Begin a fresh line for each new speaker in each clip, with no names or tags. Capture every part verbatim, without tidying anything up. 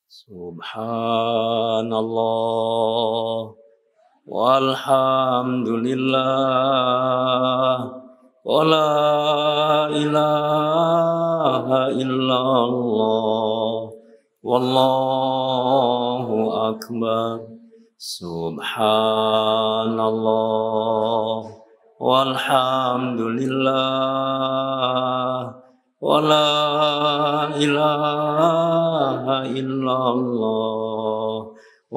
Subhanallah walhamdulillah wa la ilaha illallah wallahu akbar. Subhanallah walhamdulillah wa la ilaha illallah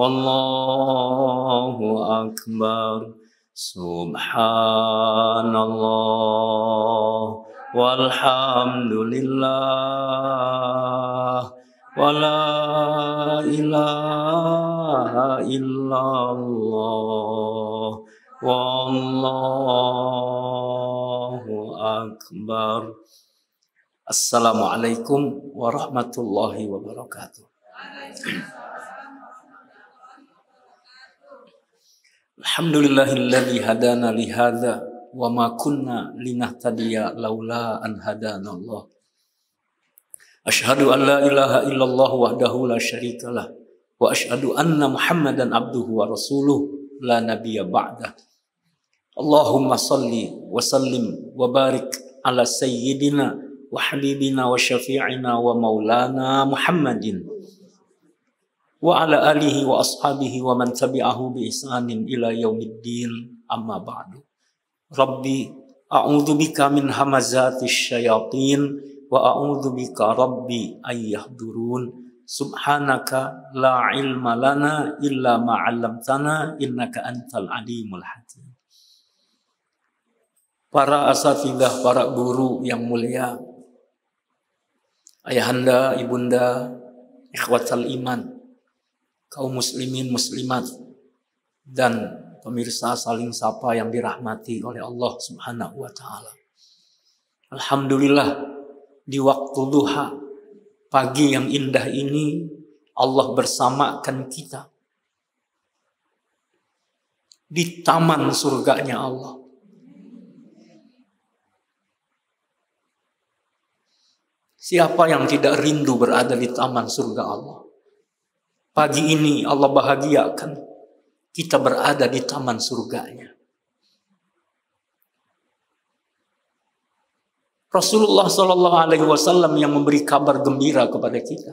wallahu akbar. Subhanallah walhamdulillah wa la ilaha illallah wallahu akbar. Assalamualaikum warahmatullahi wabarakatuh. Alhamdulillahilladzi hadana li hadza wa ma kunna linahtadiya laula an hadana Allah. Asyhadu an la ilaha illallah wahdahu la syarikalah wa asyhadu anna Muhammadan abduhu wa rasuluh la nabiyya ba'dah. Allahumma salli wa sallim wa barik ala sayyidina wa habibina wa syafi'ina wa maulana Muhammadin wa ala alihi wa ashabihi wa man tabi'ahu bi ihsanin ila yaumiddin, amma ba'du. Rabbi a'udzu bika min hamazatis syayatin wa a'udzu bika rabbi ay yahdurun. Subhanaka la ilma lana illa ma 'allamtana innaka antal alimul hakim. Para asatidzah, para guru yang mulia, ayahanda, ibunda, ikhwatal iman, kaum muslimin muslimat, dan pemirsa saling sapa yang dirahmati oleh Allah Subhanahu wa taala. Alhamdulillah, di waktu duha, pagi yang indah ini Allah bersamakan kita di taman surganya Allah. Siapa yang tidak rindu berada di taman surga Allah? Pagi ini Allah bahagiakan kita berada di taman surganya. Rasulullah Shallallahu Alaihi Wasallam yang memberi kabar gembira kepada kita.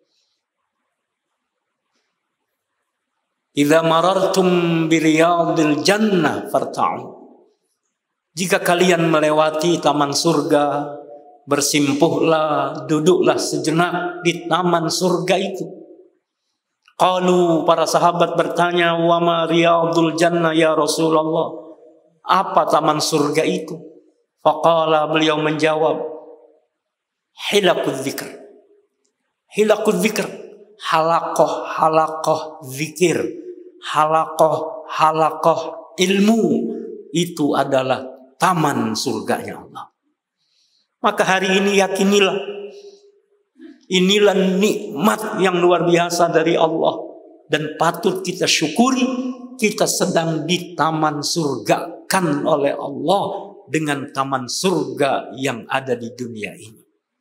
Idza marartum biriyadil jannah farta'u. Jika kalian melewati taman surga, bersimpuhlah, duduklah sejenak di taman surga itu. Qalu, para sahabat bertanya, wa ma riyadul jannah ya Rasulullah, apa taman surga itu? Faqala, beliau menjawab, hilaqul dzikr. Hilaqul dzikr, halaqah halaqah zikir, halaqah halaqah ilmu, itu adalah taman surganya Allah. Maka hari ini yakinilah, inilah nikmat yang luar biasa dari Allah, dan patut kita syukuri kita sedang di taman surga kan oleh Allah dengan taman surga yang ada di dunia ini.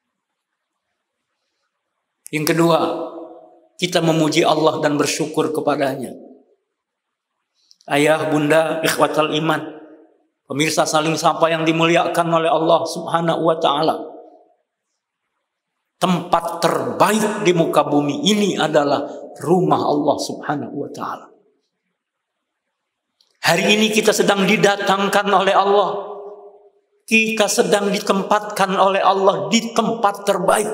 Yang kedua, kita memuji Allah dan bersyukur kepadanya. Ayah, bunda, ikhwatal iman, pemirsa saling sapa yang dimuliakan oleh Allah Subhanahu wa taala. Tempat terbaik di muka bumi ini adalah rumah Allah Subhanahu wa taala. Hari ini kita sedang didatangkan oleh Allah. Kita sedang ditempatkan oleh Allah di tempat terbaik.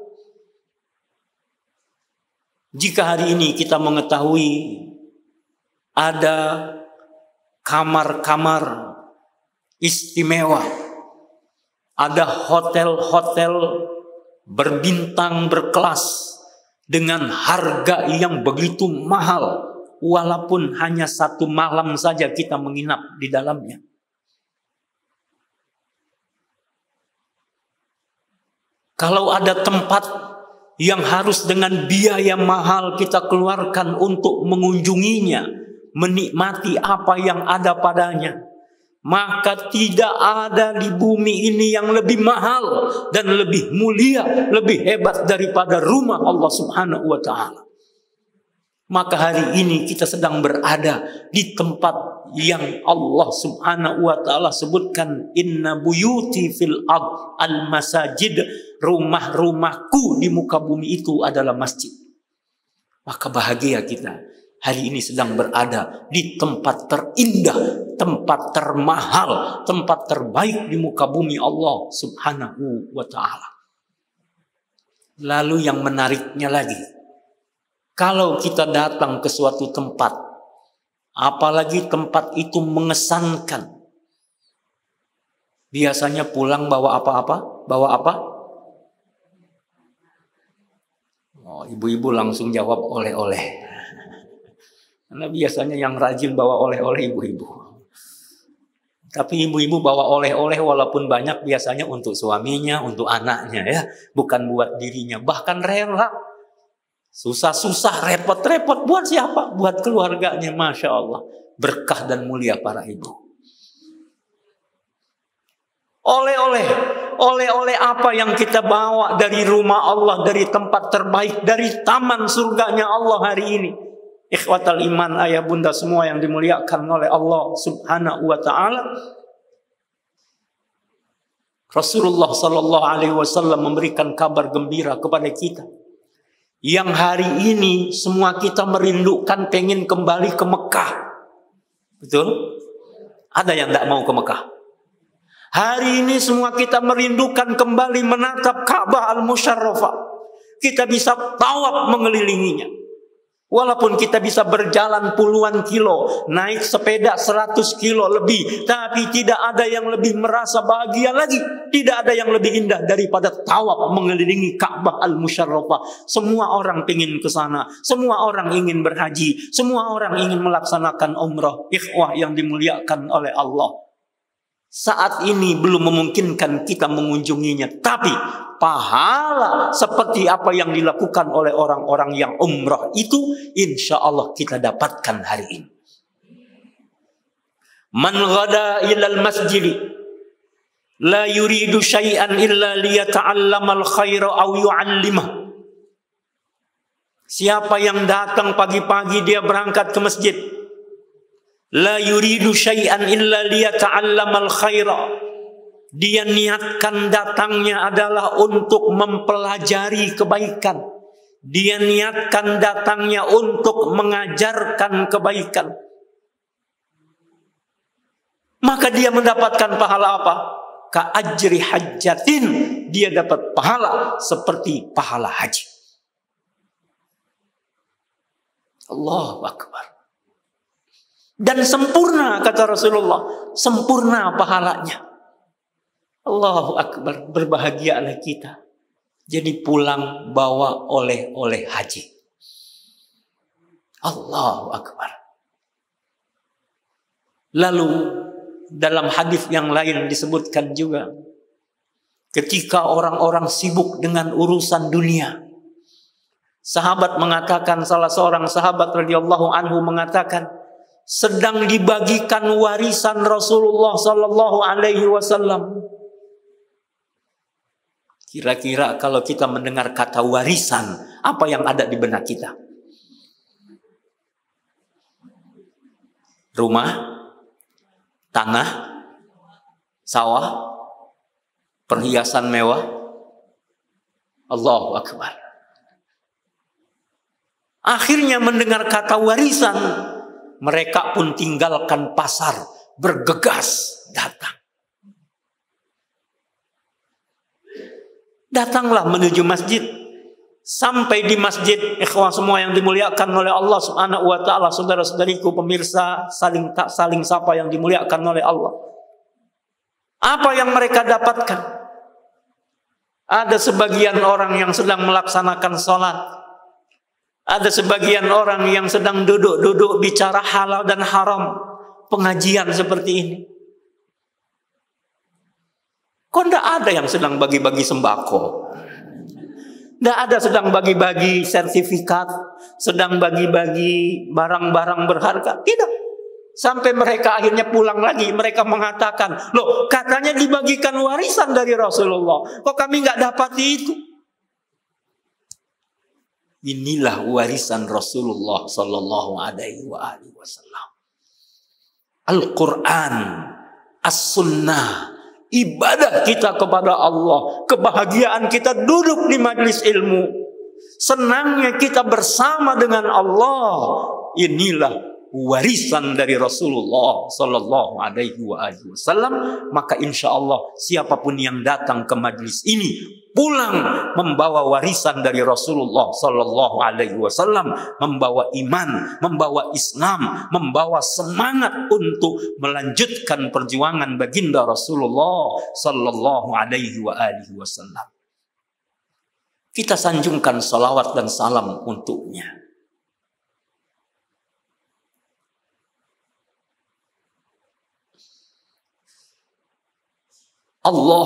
Jika hari ini kita mengetahui ada kamar-kamar istimewa, ada hotel-hotel berbintang berkelas dengan harga yang begitu mahal, walaupun hanya satu malam saja kita menginap di dalamnya. Kalau ada tempat yang harus dengan biaya mahal kita keluarkan untuk mengunjunginya, menikmati apa yang ada padanya, maka tidak ada di bumi ini yang lebih mahal dan lebih mulia, lebih hebat daripada rumah Allah Subhanahu wa taala. Maka hari ini kita sedang berada di tempat yang Allah Subhanahu wa taala sebutkan, inna buyuti fil ard al masajid, rumah-rumahku di muka bumi itu adalah masjid. Maka bahagia kita hari ini sedang berada di tempat terindah, tempat termahal, tempat terbaik di muka bumi Allah Subhanahu wa taala. Lalu yang menariknya lagi, kalau kita datang ke suatu tempat, apalagi tempat itu mengesankan, biasanya pulang bawa apa-apa? Bawa apa? Oh, ibu-ibu langsung jawab oleh-oleh. Karena biasanya yang rajin bawa oleh-oleh ibu-ibu. Tapi ibu-ibu bawa oleh-oleh walaupun banyak biasanya untuk suaminya, untuk anaknya ya, bukan buat dirinya. Bahkan rela. Susah-susah, repot-repot buat siapa? Buat keluarganya, Masya Allah. Berkah dan mulia para ibu. Oleh-oleh, oleh-oleh apa yang kita bawa dari rumah Allah, dari tempat terbaik, dari taman surganya Allah hari ini. Ikhwatal iman, ayah bunda semua yang dimuliakan oleh Allah Subhanahu wa taala. Rasulullah sallallahu alaihi wasallam memberikan kabar gembira kepada kita. Yang hari ini semua kita merindukan, pengen kembali ke Mekah. Betul? Ada yang tidak mau ke Mekah? Hari ini semua kita merindukan kembali menatap Ka'bah al-Musyarrafah. Kita bisa tawaf mengelilinginya. Walaupun kita bisa berjalan puluhan kilo, naik sepeda seratus kilo lebih, tapi tidak ada yang lebih merasa bahagia lagi. Tidak ada yang lebih indah daripada tawaf mengelilingi Ka'bah al-Musyarrafah. Semua orang ingin ke sana, semua orang ingin berhaji, semua orang ingin melaksanakan umrah. Ikhwah yang dimuliakan oleh Allah. Saat ini belum memungkinkan kita mengunjunginya, tapi pahala seperti apa yang dilakukan oleh orang-orang yang umrah itu, insya Allah kita dapatkan hari ini. Man ghada ilal masjid la yuridu syai'an illa liyata'allamal khaira aw yu'allimah. Siapa yang datang pagi-pagi dia berangkat ke masjid, la yuridu syai'an illa liyata'allamal khaira. Dia niatkan datangnya adalah untuk mempelajari kebaikan. Dia niatkan datangnya untuk mengajarkan kebaikan. Maka dia mendapatkan pahala apa? Ka ajri hajjatin. Dia dapat pahala seperti pahala haji. Allahu Akbar. Dan sempurna, kata Rasulullah, sempurna pahalanya. Allahu Akbar, berbahagialah kita. Jadi pulang bawa oleh-oleh haji. Allahu Akbar. Lalu dalam hadis yang lain disebutkan juga, ketika orang-orang sibuk dengan urusan dunia, sahabat mengatakan, salah seorang sahabat radhiyallahu anhu mengatakan, sedang dibagikan warisan Rasulullah sallallahu alaihi wasallam. Kira-kira kalau kita mendengar kata warisan, apa yang ada di benak kita? Rumah, tanah, sawah, perhiasan mewah. Allahu Akbar. Akhirnya mendengar kata warisan, mereka pun tinggalkan pasar, bergegas datang. Datanglah menuju masjid. Sampai di masjid, ikhwah semua yang dimuliakan oleh Allah Subhanahu wa taala, saudara-saudariku pemirsa saling tak saling sapa yang dimuliakan oleh Allah. Apa yang mereka dapatkan? Ada sebagian orang yang sedang melaksanakan sholat. Ada sebagian orang yang sedang duduk-duduk bicara halal dan haram. Pengajian seperti ini. Kok tidak ada yang sedang bagi-bagi sembako? Tidak ada sedang bagi-bagi sertifikat, sedang bagi-bagi barang-barang berharga. Tidak. Sampai mereka akhirnya pulang lagi. Mereka mengatakan, loh katanya dibagikan warisan dari Rasulullah. Kok kami nggak dapat itu? Inilah warisan Rasulullah sallallahu alaihi wasallam. Al-Quran, As-Sunnah, ibadah kita kepada Allah, kebahagiaan kita duduk di majelis ilmu, senangnya kita bersama dengan Allah. Inilah warisan dari Rasulullah sallallahu alaihi wasallam. Maka insya Allah siapapun yang datang ke majelis ini pulang membawa warisan dari Rasulullah sallallahu alaihi wasallam, membawa iman, membawa Islam, membawa semangat untuk melanjutkan perjuangan baginda Rasulullah sallallahu alaihi wasallam. Kita sanjungkan salawat dan salam untuknya. Allah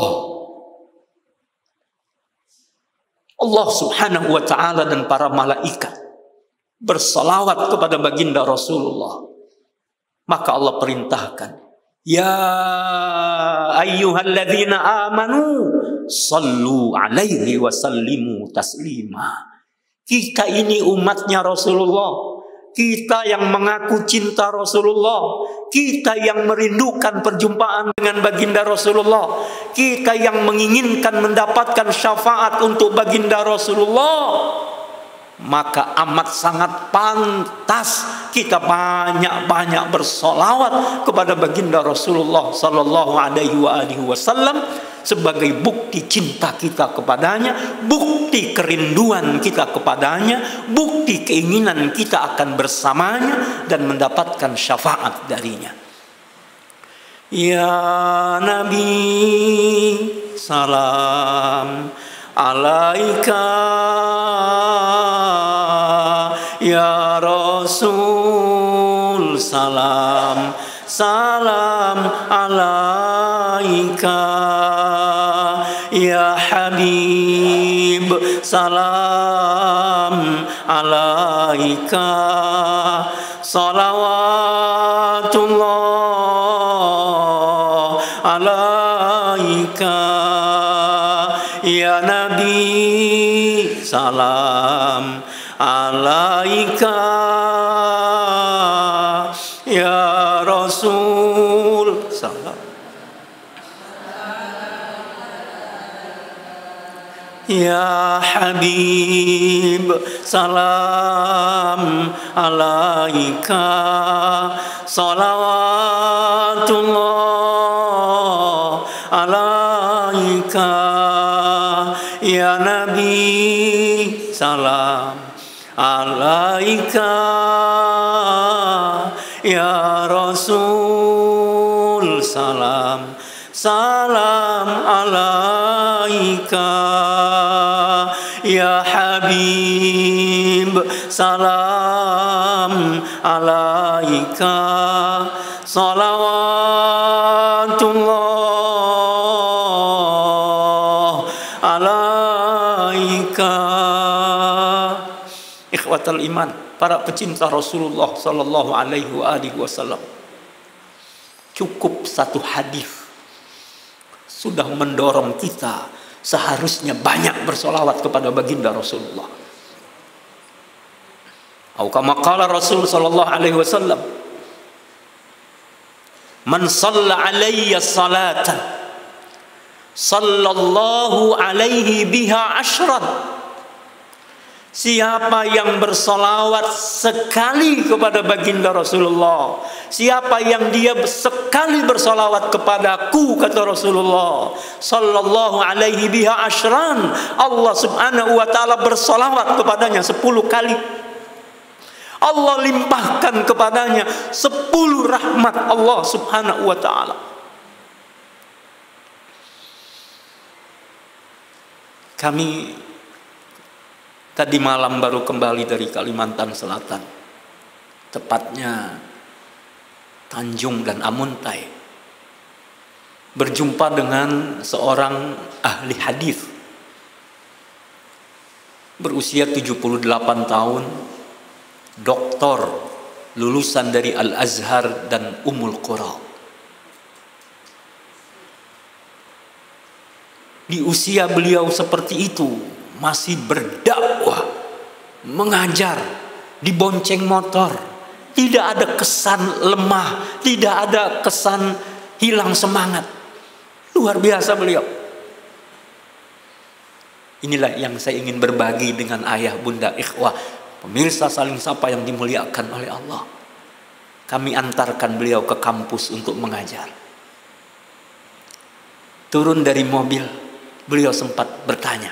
Allah subhanahu wa ta'ala dan para malaikat bersalawat kepada baginda Rasulullah. Maka Allah perintahkan, ya ayyuhalladzina amanu sallu alaihi wa sallimu taslima. Kita ini umatnya Rasulullah, kita yang mengaku cinta Rasulullah, kita yang merindukan perjumpaan dengan baginda Rasulullah, kita yang menginginkan mendapatkan syafaat untuk baginda Rasulullah, maka amat sangat pantas kita banyak-banyak bersolawat kepada baginda Rasulullah sallallahu alaihi wasallam sebagai bukti cinta kita kepadanya, bukti kerinduan kita kepadanya, bukti keinginan kita akan bersamanya dan mendapatkan syafaat darinya. Ya Nabi, salam alaika, ya Rasul, salam salam alaika, ya Habib, salam alaika, salawatullah alaika, ya Nabi, salam alaika, ya Rasul, salam, ya Habib, salam alaika, salawatullah alaika, ya Nabi, salam alaika, ya Rasul, salam salam alaika, ya Habib, salam alaika, salawatullah alaika. Ikhwatal iman, para pecinta Rasulullah sallallahu alaihi wasallam, cukup satu hadis sudah mendorong kita seharusnya banyak bersolawat kepada baginda Rasulullah. Atau kama qala Rasul sallallahu alaihi wasallam, man shalla alayya salatan sallallahu alaihi biha ashran. Siapa yang bersolawat sekali kepada baginda Rasulullah, siapa yang dia sekali bersolawat kepadaku, kata Rasulullah sallallahu alaihi biha ashran, Allah subhanahu wa ta'ala bersolawat kepadanya sepuluh kali. Allah limpahkan kepadanya sepuluh rahmat Allah subhanahu wa ta'ala. Kami tadi malam baru kembali dari Kalimantan Selatan, tepatnya Tanjung dan Amuntai, berjumpa dengan seorang ahli hadis berusia tujuh puluh delapan tahun, doktor, lulusan dari Al-Azhar dan Ummul Qura. Di usia beliau seperti itu masih berdakwah mengajar, dibonceng motor. Tidak ada kesan lemah, tidak ada kesan hilang semangat. Luar biasa beliau. Inilah yang saya ingin berbagi dengan ayah, bunda, ikhwah, pemirsa saling sapa yang dimuliakan oleh Allah. Kami antarkan beliau ke kampus untuk mengajar. Turun dari mobil, beliau sempat bertanya,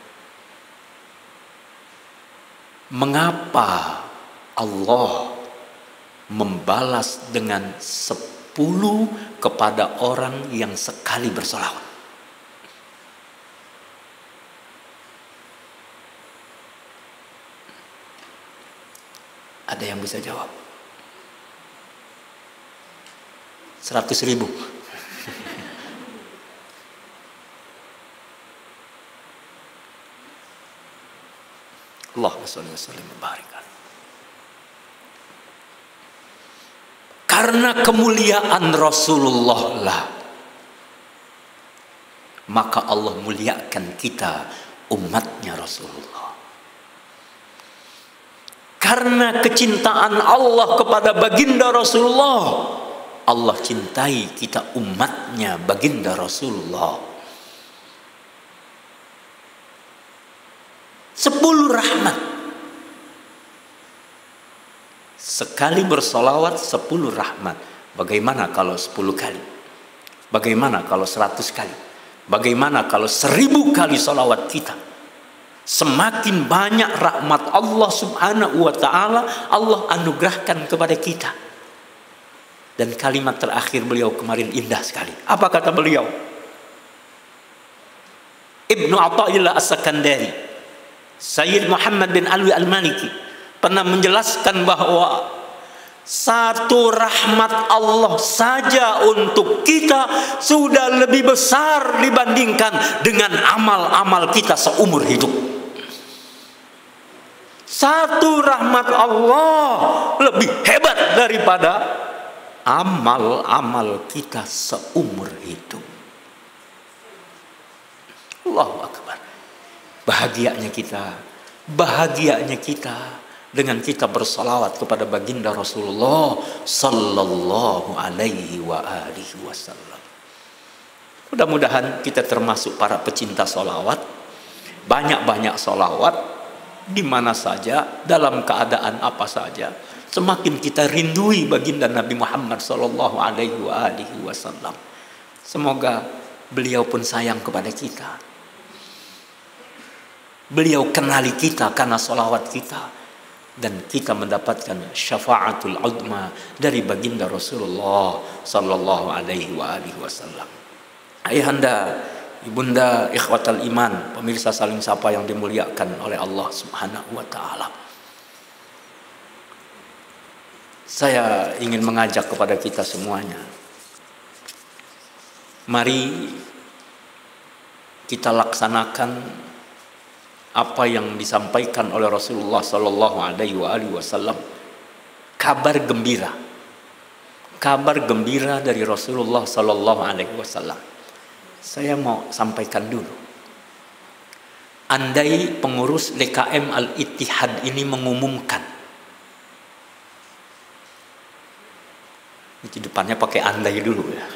mengapa Allah membalas dengan sepuluh kepada orang yang sekali bersolawat? Ada yang bisa jawab? Seratus ribu. Allahumma sholli wa sallim wa barik. Karena kemuliaan Rasulullah lah, maka Allah muliakan kita, umatnya Rasulullah. Karena kecintaan Allah kepada baginda Rasulullah, Allah cintai kita, umatnya baginda Rasulullah. Sepuluh rahmat. Sekali bersolawat sepuluh rahmat. Bagaimana kalau sepuluh kali? Bagaimana kalau seratus kali? Bagaimana kalau seribu kali solawat kita? Semakin banyak rahmat Allah subhanahu wa ta'ala Allah anugerahkan kepada kita. Dan kalimat terakhir beliau kemarin indah sekali. Apa kata beliau? Ibnu Athaillah As-Sakandari, Sayyid Muhammad bin Alwi Al-Maliki pernah menjelaskan bahwa satu rahmat Allah saja untuk kita sudah lebih besar dibandingkan dengan amal-amal kita seumur hidup. Satu rahmat Allah lebih hebat daripada amal-amal kita seumur hidup. Allahu Akbar. Bahagianya kita, bahagianya kita dengan kita bersalawat kepada baginda Rasulullah sallallahu alaihi wa alihi wasallam. Mudah-mudahan kita termasuk para pecinta salawat. Banyak-banyak salawat di mana saja, dalam keadaan apa saja. Semakin kita rindui baginda Nabi Muhammad sallallahu alaihi wa alihi wasallam. Semoga beliau pun sayang kepada kita. Beliau kenali kita karena salawat kita. Dan kita mendapatkan syafaatul uzma dari baginda Rasulullah sallallahu alaihi wa alihi wasallam. Ayahanda, ibunda, ikhwatal iman, pemirsa saling sapa yang dimuliakan oleh Allah subhanahu wa ta'ala. Saya ingin mengajak kepada kita semuanya. Mari kita laksanakan apa yang disampaikan oleh Rasulullah sallallahu alaihi wasallam. Kabar gembira. Kabar gembira dari Rasulullah sallallahu alaihi wasallam. Saya mau sampaikan dulu. Andai pengurus D K M Al-Ittihad ini mengumumkan. Di depannya pakai andai dulu ya.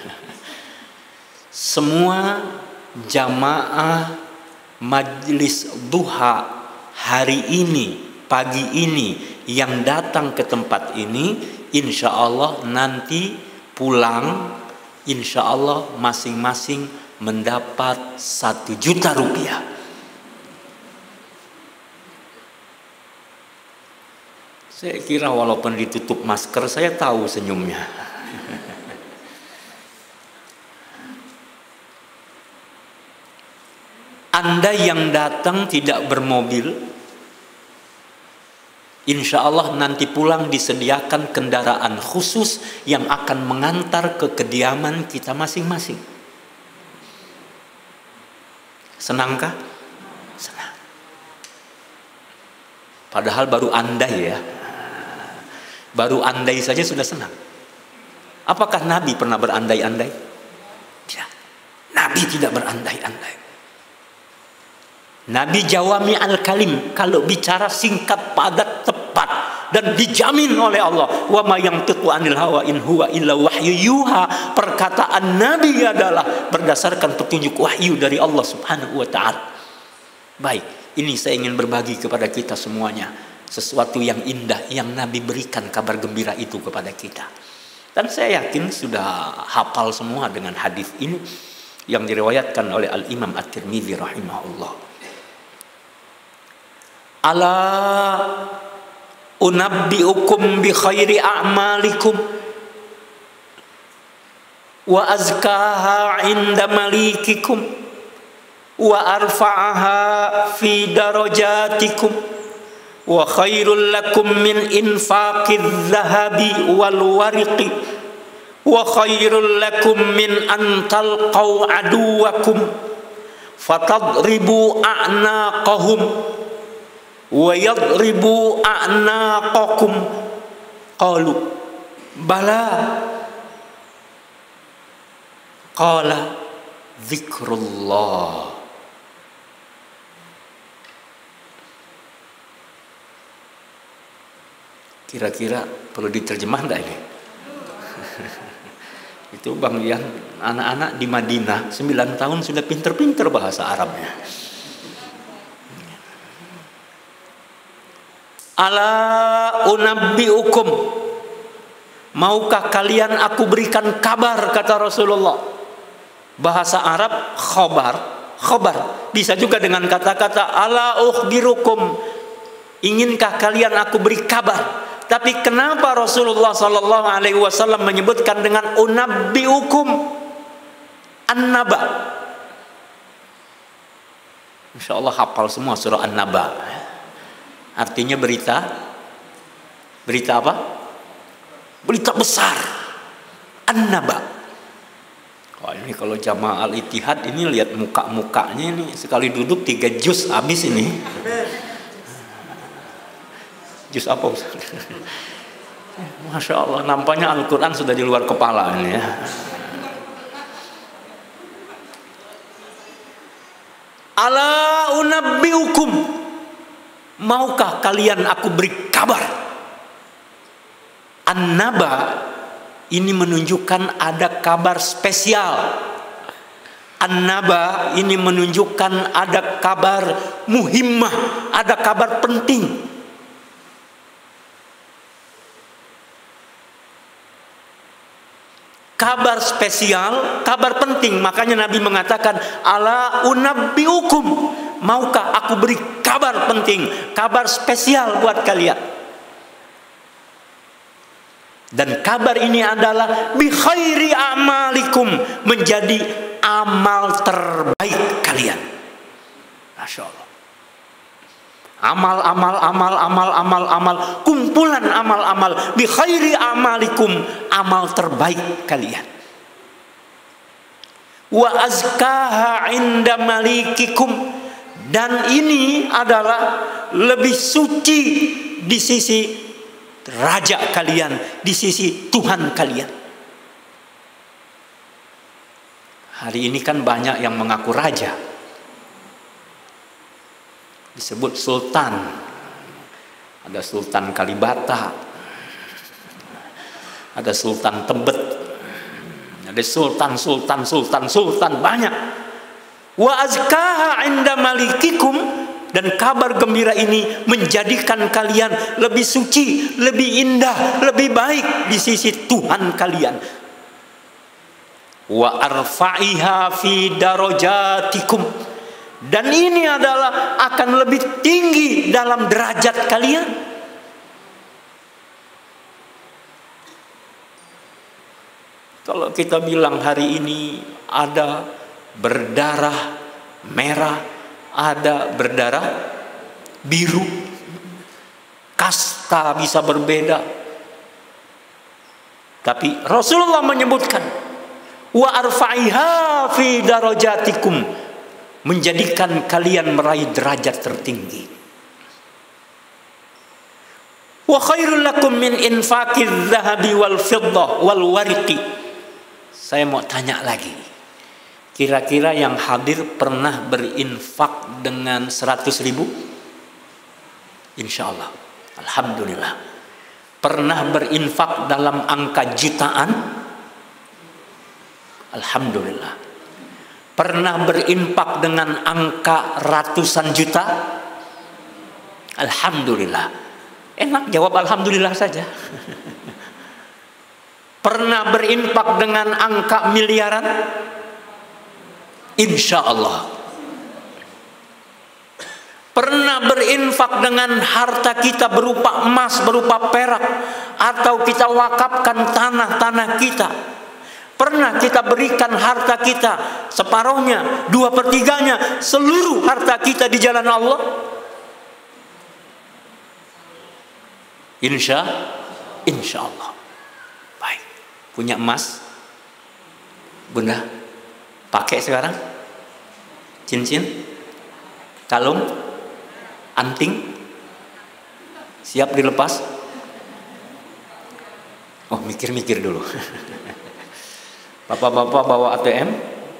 Semua jamaah Majlis duha hari ini, pagi ini yang datang ke tempat ini, insya Allah nanti pulang, insya Allah masing-masing mendapat satu juta rupiah. Saya kira walaupun ditutup masker, saya tahu senyumnya. Anda yang datang tidak bermobil, insya Allah nanti pulang disediakan kendaraan khusus yang akan mengantar ke kediaman kita masing-masing. Senangkah? Senang. Padahal baru andai ya. Baru andai saja sudah senang. Apakah Nabi pernah berandai-andai? Tidak. Nabi tidak berandai-andai. Nabi jawami al-kalim, kalau bicara singkat, padat, tepat, dan dijamin oleh Allah. Wa ma yantiqu anil hawa in huwa illa wahyu yuha. Perkataan Nabi adalah berdasarkan petunjuk wahyu dari Allah Subhanahu wa taala. Baik, ini saya ingin berbagi kepada kita semuanya sesuatu yang indah yang Nabi berikan kabar gembira itu kepada kita. Dan saya yakin sudah hafal semua dengan hadis ini yang diriwayatkan oleh Al-Imam At-Tirmidzi rahimahullah. Ala unabbiukum bi khairi a'malikum wa azkaha 'inda malikikum wa arfa'aha fi darajatikum wa khairul lakum min infaqiz zahabi wal wariqi wa khairul lakum min an talqaw aduwakum fatadribu a'naqahum wa yadribu a'naqakum. Qalu bala. Qala zikrullah. Kira-kira perlu diterjemah enggak ini? Itu Bang Lian, anak-anak di Madinah sembilan tahun sudah pinter-pinter bahasa Arabnya. Ala unabbiukum, maukah kalian aku berikan kabar, kata Rasulullah. Bahasa Arab khobar, khobar bisa juga dengan kata-kata ala ukhbirukum, inginkah kalian aku beri kabar. Tapi kenapa Rasulullah sallallahu alaihi wasallam menyebutkan dengan unabbiukum an-naba? Insyaallah hafal semua surah an-naba. Artinya berita. Berita apa? Berita besar. An-naba. Wah, ini kalau jamaah Al-Ittihad ini lihat muka-mukanya ini, sekali duduk tiga juz habis ini. Juz apa Ustaz? Masya Allah, nampaknya Al-Quran sudah di luar kepala ini ya. Ala unabbiukum, maukah kalian aku beri kabar. An-naba ini menunjukkan ada kabar spesial. An-naba ini menunjukkan ada kabar muhimmah, ada kabar penting. Kabar spesial, kabar penting. Makanya Nabi mengatakan ala unabbiukum, maukah aku beri kabar penting, kabar spesial buat kalian. Dan kabar ini adalah bi khairi a'malikum, menjadi amal terbaik kalian. Masya Allah. Amal, amal, amal, amal, amal, amal, kumpulan amal, amal, bi khairi a'malikum, amal terbaik kalian. Wa azkaha 'inda malikikum, dan ini adalah lebih suci di sisi raja kalian, di sisi Tuhan kalian. Hari ini kan banyak yang mengaku raja, disebut sultan. Ada Sultan Kalibata, ada Sultan Tebet, ada sultan, sultan, sultan, sultan, banyak. Wa azkaha 'inda malikikum, dan kabar gembira ini menjadikan kalian lebih suci, lebih indah, lebih baik di sisi Tuhan kalian. Wa arfa'iha fi darajatikum, dan ini adalah akan lebih tinggi dalam derajat kalian. Kalau kita bilang hari ini ada berdarah merah, ada berdarah biru, kasta bisa berbeda. Tapi Rasulullah menyebutkan wa arfa'iha fi darajatikum, menjadikan kalian meraih derajat tertinggi. Wa khairul lakum min infaqiz zahabi wal fiddah wal wariqi. Saya mau tanya lagi, Kira-kira yang hadir pernah berinfak dengan seratus ribu? Insya Allah. Alhamdulillah. Pernah berinfak dalam angka jutaan? Alhamdulillah. Pernah berinfak dengan angka ratusan juta? Alhamdulillah. Enak jawab alhamdulillah saja. Pernah berinfak dengan angka miliaran? Insya Allah. Pernah berinfak dengan harta kita berupa emas, berupa perak, atau kita wakafkan tanah-tanah kita. Pernah kita berikan harta kita separuhnya, dua pertiganya, seluruh harta kita di jalan Allah? Insya, insya Allah. Baik. Punya emas, Bunda, pakai sekarang? Cincin, kalung, anting, siap dilepas? Oh, mikir-mikir dulu. Bapak-bapak bawa A T M,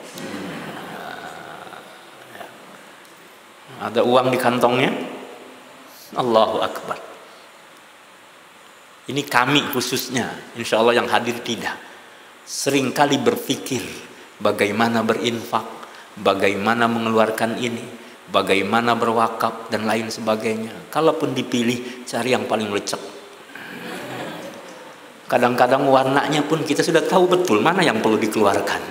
ada uang di kantongnya. Allahu Akbar. Ini kami khususnya, insya Allah yang hadir tidak. Seringkali berpikir bagaimana berinfak, bagaimana mengeluarkan ini, bagaimana berwakaf dan lain sebagainya. Kalaupun dipilih, cari yang paling lecek. Kadang-kadang warnanya pun kita sudah tahu betul mana yang perlu dikeluarkan.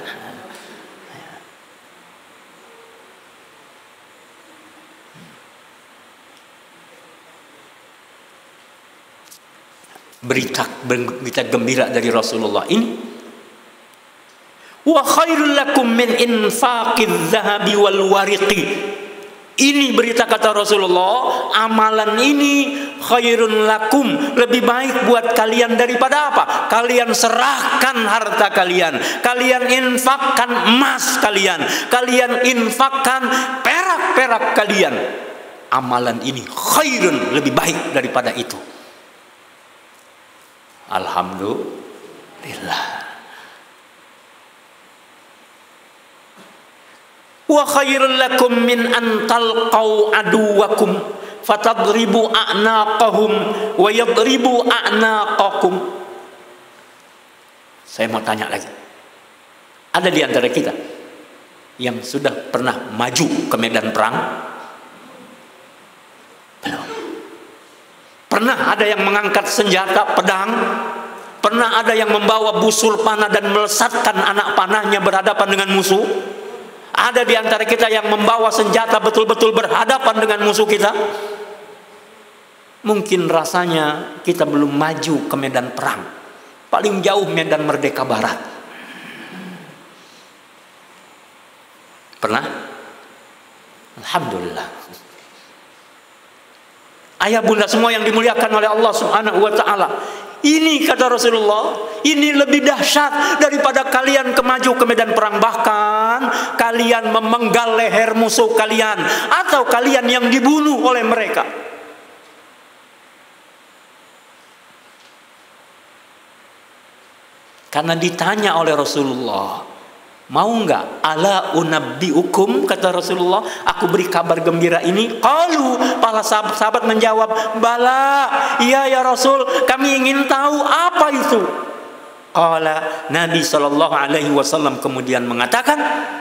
Berita, berita gembira dari Rasulullah ini, wa khairul lakum min infaqiz zahabi wal wariqi. Ini berita kata Rasulullah, amalan ini khairun lakum, lebih baik buat kalian daripada apa? Kalian serahkan harta kalian, kalian infakkan emas kalian, kalian infakkan perak-perak kalian. Amalan ini khairun, lebih baik daripada itu. Alhamdulillah. Wa khairul lakum min an talqau aduwakum fatadribu a'naqahum wa yadribu a'naqakum. Saya mau tanya lagi. Ada di antara kita yang sudah pernah maju ke medan perang? Belum. Pernah ada yang mengangkat senjata pedang? Pernah ada yang membawa busur panah dan melesatkan anak panahnya berhadapan dengan musuh? Ada di antara kita yang membawa senjata betul-betul berhadapan dengan musuh kita? Mungkin rasanya kita belum maju ke medan perang. Paling jauh medan Merdeka Barat. Pernah? Alhamdulillah. Ayah bunda semua yang dimuliakan oleh Allah Subhanahu wa taala. Ini kata Rasulullah, ini lebih dahsyat daripada kalian kemaju ke medan perang, bahkan kalian memenggal leher musuh kalian atau kalian yang dibunuh oleh mereka. Karena ditanya oleh Rasulullah, mau enggak? Ala unabbiukum, kata Rasulullah, aku beri kabar gembira ini. Qalu, para sahabat-sahabat menjawab, bala, iya ya Rasul, kami ingin tahu apa itu. Qala, Nabi sallallahu alaihi wasallam kemudian mengatakan,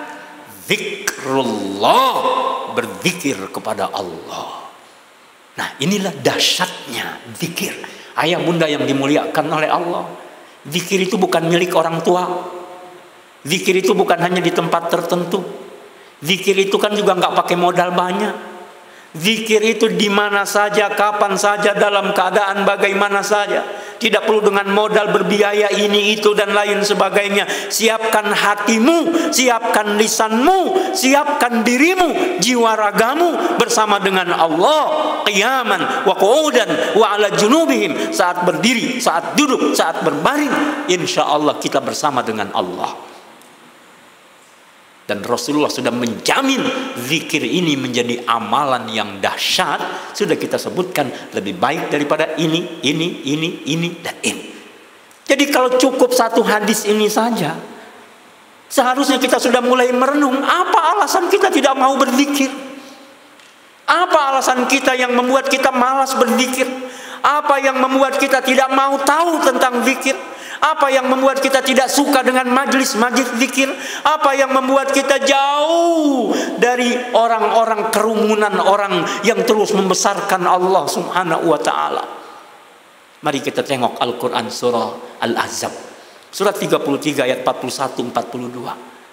zikrullah, berzikir kepada Allah. Nah, inilah dahsyatnya zikir. Ayah bunda yang dimuliakan oleh Allah, zikir itu bukan milik orang tua. Zikir itu bukan hanya di tempat tertentu. Zikir itu kan juga nggak pakai modal banyak. Zikir itu di mana saja, kapan saja, dalam keadaan bagaimana saja. Tidak perlu dengan modal berbiaya ini itu dan lain sebagainya. Siapkan hatimu, siapkan lisanmu, siapkan dirimu, jiwa ragamu bersama dengan Allah. Qiyaman wa qu'udan wa ala junubihim, saat berdiri, saat duduk, saat berbaring, insya Allah kita bersama dengan Allah. Dan Rasulullah sudah menjamin zikir ini menjadi amalan yang dahsyat. Sudah kita sebutkan lebih baik daripada ini, ini, ini, ini, dan ini. Jadi kalau cukup satu hadis ini saja, Seharusnya kita sudah mulai merenung, apa alasan kita tidak mau berzikir? Apa alasan kita yang membuat kita malas berzikir? Apa yang membuat kita tidak mau tahu tentang zikir? Apa yang membuat kita tidak suka dengan majlis-majlis zikir? Apa yang membuat kita jauh dari orang-orang kerumunan orang yang terus membesarkan Allah Subhanahu wa taala? Mari kita tengok Al-Qur'an surah Al-Ahzab. Surat tiga puluh tiga ayat empat puluh satu empat puluh dua.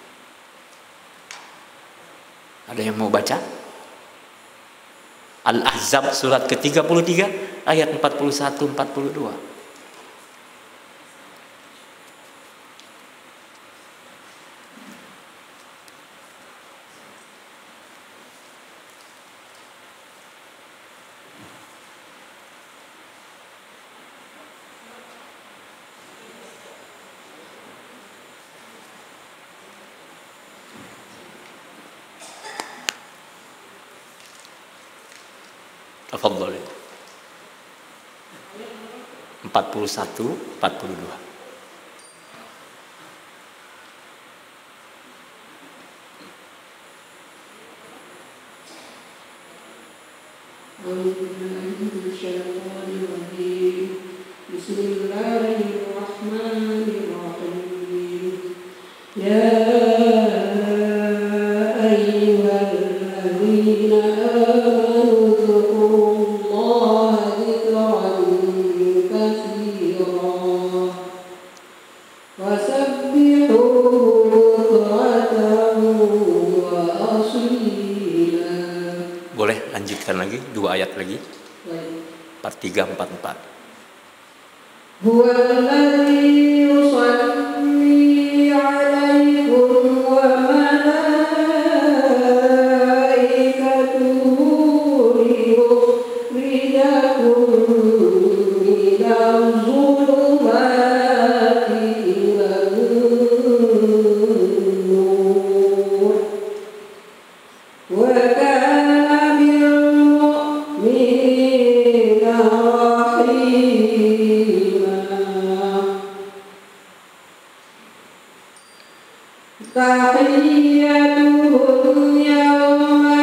Ada yang mau baca? Al-Ahzab surat ke tiga puluh tiga ayat empat puluh satu empat puluh dua. Tafadhol. empat puluh satu empat puluh dua.
Bismillahirrahmanirrahim. Ya
boleh lanjutkan lagi dua ayat lagi. empat tiga empat empat.
Huwallazi yusalli 'alaikum wa malaikatuhu liyukhrijakum minadh dhulumati ilan nur. Wa kana bil mu'minina rahima. Tahiyyatuhum yawma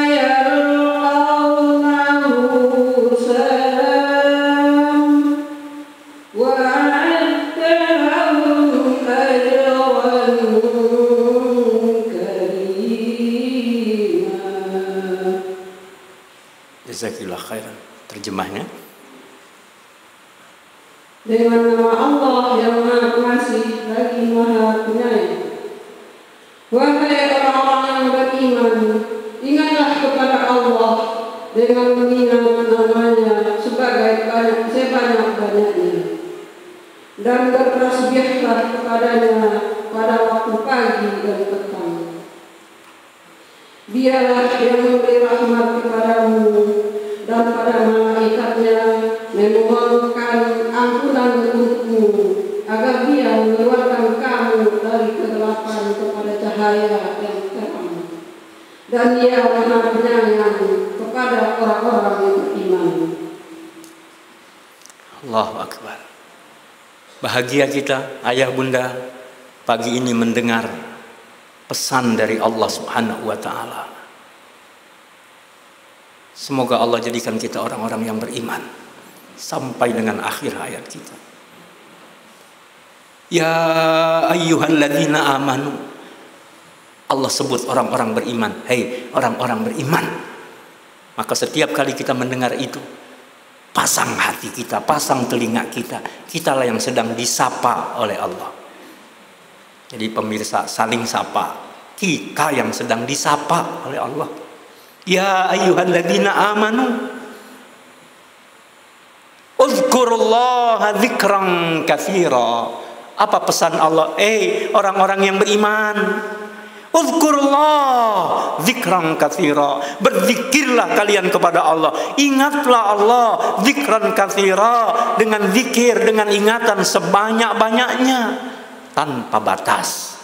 yalqawnahu salam wa a'adda lahum ajran karima.
Jazakillah khairan. Terjemahnya,
dengan nama Allah yang Maha Pengasih lagi Maha Penyayang. Wahai orang-orang yang beriman, ingatlah kepada Allah dengan mengingat namanya sebagai banyak sebanyak-banyaknya, dan bertasbihlah kepadanya pada waktu pagi dan petang. Dialah yang memberi rahmat kepadamu dan pada malaikatnya memohonkan ampunan untukmu, agar dia mengeluarkan kamu dari kegelapan kepada cahaya yang terang. Dan dia Maha Penyayang kepada orang-orang yang beriman.
Allahu Akbar. Bahagia kita ayah bunda pagi ini mendengar pesan dari Allah Subhanahu wa taala. Semoga Allah jadikan kita orang-orang yang beriman sampai dengan akhir hayat kita. Ya ayyuhalladzina amanu. Allah sebut orang-orang beriman. Hei orang-orang beriman. Maka setiap kali kita mendengar itu, pasang hati kita, pasang telinga kita. Kitalah yang sedang disapa oleh Allah. Jadi pemirsa, saling sapa. Kita yang sedang disapa oleh Allah. Ya ayyuhalladzina amanu uzkurullaha dzikran katsira. Apa pesan Allah? Eh orang-orang yang beriman, uzkurullah dzikran katsira. Berzikirlah kalian kepada Allah. Ingatlah Allah dzikran katsira, dengan zikir, dengan ingatan sebanyak-banyaknya tanpa batas.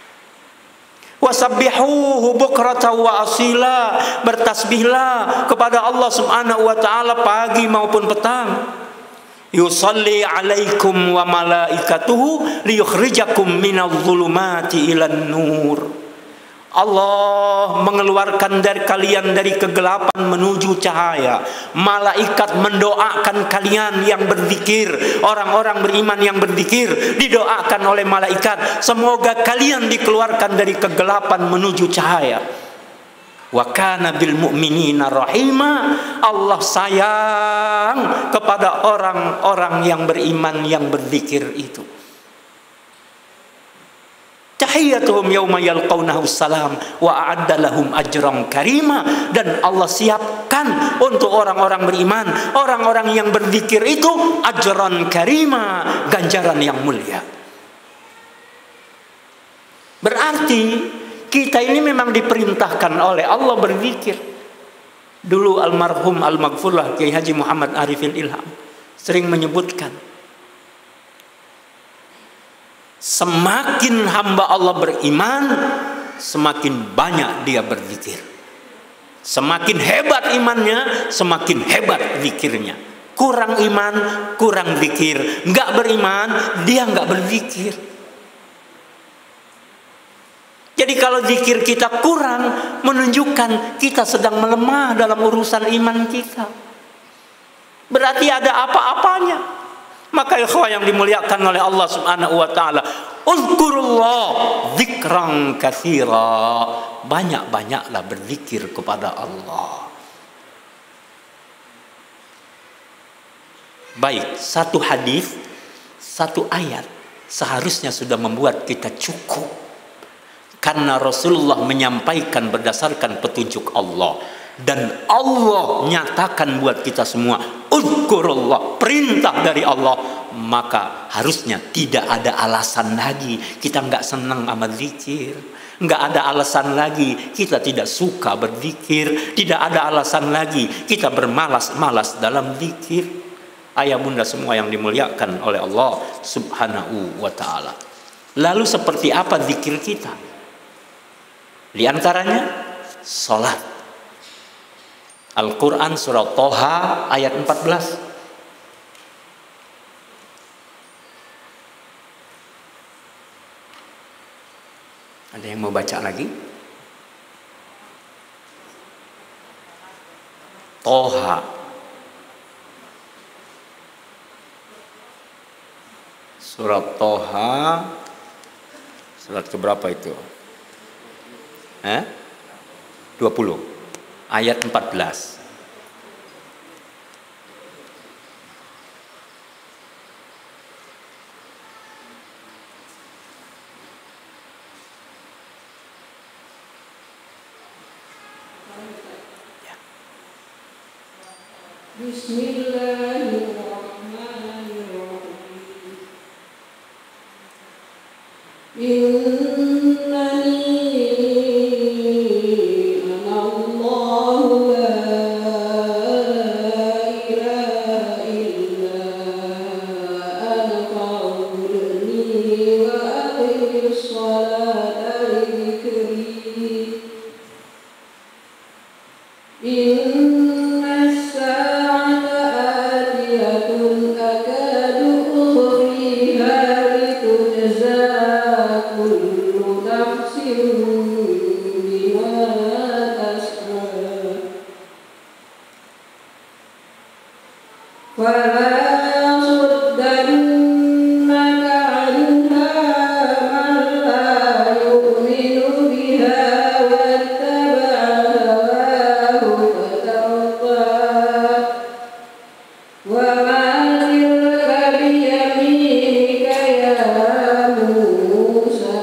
Wasabbihuhu bukratan wa asila. Bertasbihlah kepada Allah Subhanahu wa taala pagi maupun petang. yusalli alaikum wa malaikatuhu liyukhrijakum minadh dhulumati ilan nur. Allah mengeluarkan dari kalian dari kegelapan menuju cahaya. Malaikat mendoakan kalian yang berzikir, orang-orang beriman yang berzikir didoakan oleh malaikat, semoga kalian dikeluarkan dari kegelapan menuju cahaya. Wa kana bil mu'minina rahima. Allah sayang kepada orang-orang yang beriman yang berzikir itu. Tahiyyatuhum yauma yalqaunahu salam wa a'adda lahum ajran karima. Dan Allah siapkan untuk orang-orang beriman, orang-orang yang berzikir itu ajran karima, ganjaran yang mulia. Berarti kita ini memang diperintahkan oleh Allah berzikir. Dulu almarhum al-maghfurlah Kiai Haji Muhammad Arifin Ilham sering menyebutkan, semakin hamba Allah beriman, semakin banyak dia berzikir. Semakin hebat imannya, semakin hebat zikirnya. Kurang iman, kurang zikir. Enggak beriman, dia enggak berzikir. Jadi kalau zikir kita kurang, menunjukkan kita sedang melemah dalam urusan iman kita. Berarti ada apa-apanya. Maka ikhwah yang dimuliakan oleh Allah Subhanahu wa taala, uzkurullah dzikran katsira. Banyak-banyaklah berzikir kepada Allah. Baik, satu hadis, satu ayat seharusnya sudah membuat kita cukup. Karena Rasulullah menyampaikan berdasarkan petunjuk Allah. Dan Allah nyatakan buat kita semua, uzkurullah, perintah dari Allah. Maka harusnya tidak ada alasan lagi kita nggak senang sama zikir. Nggak ada alasan lagi kita tidak suka berzikir. Tidak ada alasan lagi kita bermalas-malas dalam zikir. Ayah bunda semua yang dimuliakan oleh Allah Subhanahu wa ta'ala. Lalu seperti apa zikir kita? Di antaranya salat. Al-Quran surah Toha ayat empat belas. Ada yang mau baca lagi? Toha surat Toha, surat keberapa itu? Eh? dua puluh ayat empat belas.
Bismillahirrahmanirrahim. Innani ana Allahu la ilaha illa ana fa'budni wa aqimis sholata li dzikri. Inna as-sa'ata atiyatun akadu ukhfiha litujza kullu nafsin bima tas'a. Fala yasuddannaka 'anha man la yu'minu biha wattaba'a hawahu fatarda. Wa ma tilka biyaminika ya Musa.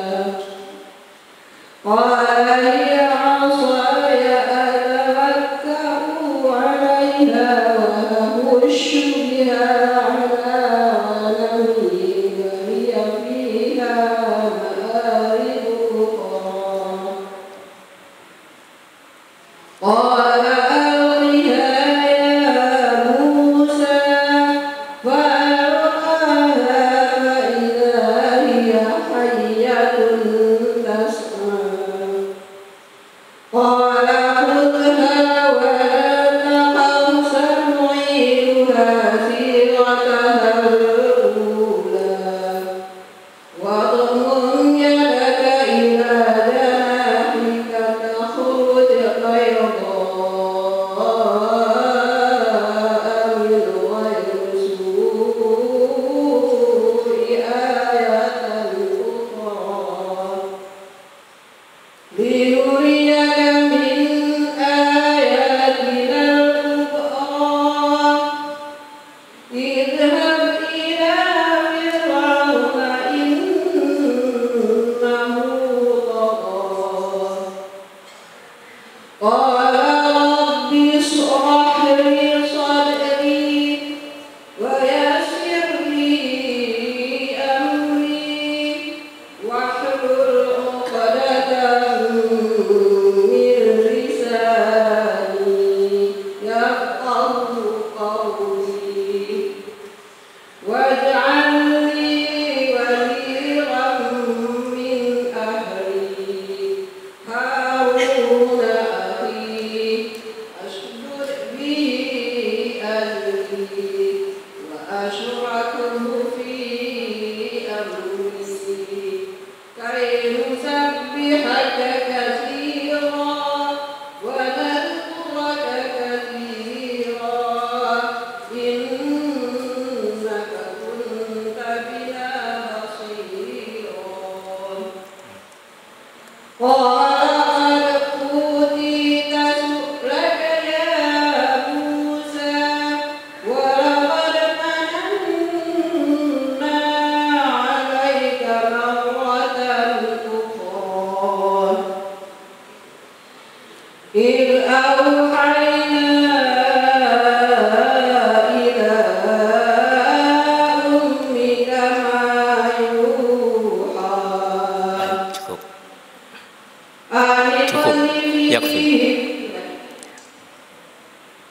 Qala hiya 'asaya atawakka'u 'alayha wa ahushu biha 'ala ghanami wa hiya fiha ma'aribu ukhra. Qala alqiha ya Musa fa'alqaha fa'idha hiya hayyatun tas'a. Qala khudhha wa la takhaf sanu'iduha siratan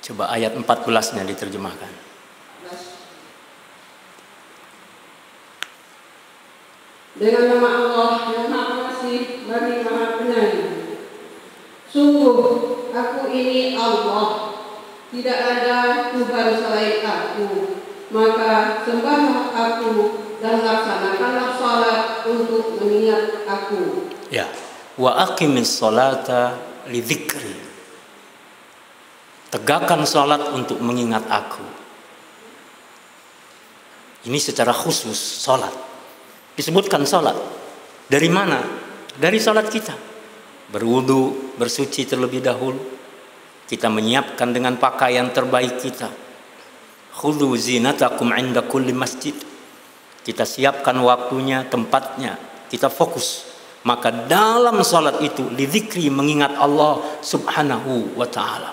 Coba ayat empat belas-nya diterjemahkan.
Dengan nama Allah yang Maha Pengasih lagi Maha Penyayang. Sungguh aku ini Allah, tidak ada Tuhan selain aku. Maka sembahlah aku dan laksanakanlah salat untuk mengingat aku.
Ya, wa aqimis salata li dzikri. Tegakkan salat untuk mengingat aku. Ini secara khusus salat. Disebutkan salat. Dari mana? Dari salat kita. Berwudu, bersuci terlebih dahulu. Kita menyiapkan dengan pakaian terbaik kita. Khudhu zinatakum 'inda kulli masjid. Kita siapkan waktunya, tempatnya. Kita fokus. Maka dalam salat itu lidzikri, mengingat Allah Subhanahu wa taala.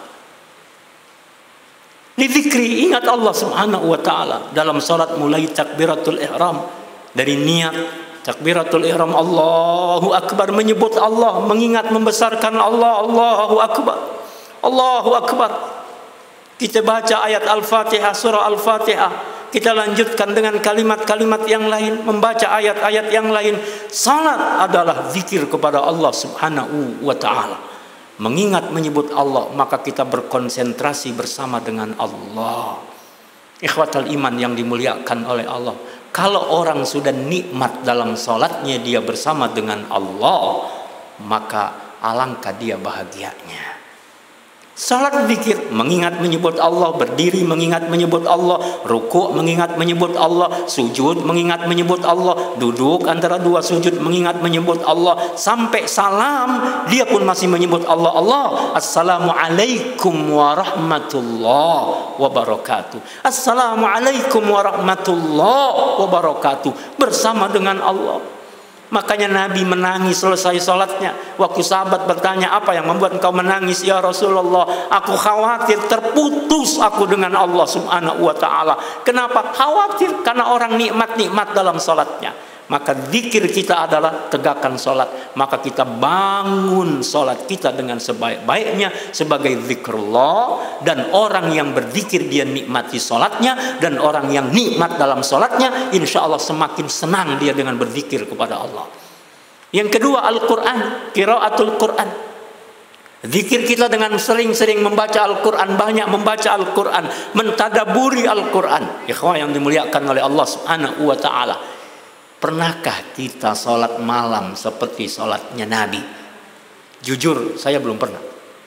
Lidzikri, ingat Allah Subhanahu wa taala dalam salat, mulai takbiratul ihram, dari niat takbiratul ihram Allahu akbar, menyebut Allah, mengingat membesarkan Allah, Allahu akbar. Allahu akbar. Kita baca ayat Al-Fatihah, surah Al-Fatihah, kita lanjutkan dengan kalimat-kalimat yang lain, membaca ayat-ayat yang lain. Salat adalah zikir kepada Allah Subhanahu wa taala. Mengingat menyebut Allah, maka kita berkonsentrasi bersama dengan Allah. Ikhwatal iman yang dimuliakan oleh Allah. Kalau orang sudah nikmat dalam salatnya, dia bersama dengan Allah, maka alangkah dia bahagianya. Salat zikir, mengingat menyebut Allah, berdiri mengingat menyebut Allah, rukuk mengingat menyebut Allah, sujud mengingat menyebut Allah, duduk antara dua sujud mengingat menyebut Allah, sampai salam dia pun masih menyebut Allah. Allah, assalamualaikum warahmatullahi wabarakatuh. Assalamualaikum warahmatullahi wabarakatuh, bersama dengan Allah. Makanya Nabi menangis selesai sholatnya. Waktu sahabat bertanya, apa yang membuat engkau menangis ya Rasulullah? Aku khawatir terputus aku dengan Allah Subhanahu wa ta'ala. Kenapa? Khawatir karena orang nikmat-nikmat dalam sholatnya. Maka zikir kita adalah tegakkan sholat. Maka kita bangun sholat kita dengan sebaik-baiknya sebagai zikrullah. Dan orang yang berzikir dia nikmati sholatnya. Dan orang yang nikmat dalam sholatnya, insya Allah semakin senang dia dengan berzikir kepada Allah. Yang kedua, Al-Quran, qiraatul Quran. Zikir kita dengan sering-sering membaca Al-Quran, banyak membaca Al-Quran, mentadaburi Al-Quran. Ikhwah yang dimuliakan oleh Allah Subhanahu wa ta'ala. Pernahkah kita sholat malam seperti sholatnya Nabi? Jujur, saya belum pernah.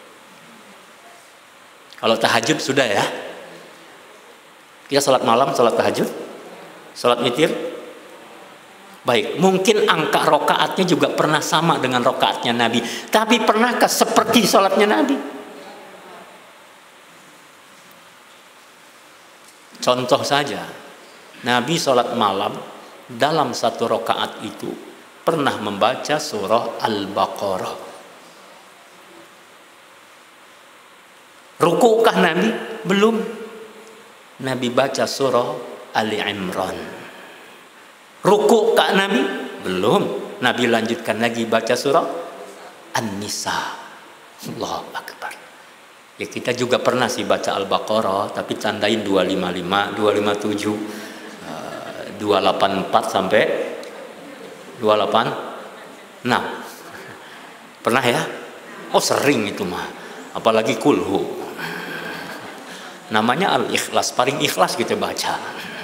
Kalau tahajud sudah ya. Kita sholat malam, sholat tahajud, sholat witir. Baik, mungkin angka rokaatnya juga pernah sama dengan rokaatnya Nabi. Tapi pernahkah seperti sholatnya Nabi? Contoh saja, Nabi sholat malam, dalam satu rakaat itu pernah membaca surah Al-Baqarah. Rukukah Nabi? Belum. Nabi baca surah Ali Imran. Rukukah Nabi? Belum. Nabi lanjutkan lagi baca surah An-Nisa. Allahu Akbar. Ya, kita juga pernah sih baca Al-Baqarah, tapi tandain dua ratus lima puluh lima, dua ratus lima puluh tujuh, dua ratus delapan puluh empat sampai dua ratus delapan puluh enam. Pernah ya? Oh sering itu mah. Apalagi kulhu. Namanya Al-Ikhlas, paling ikhlas kita baca.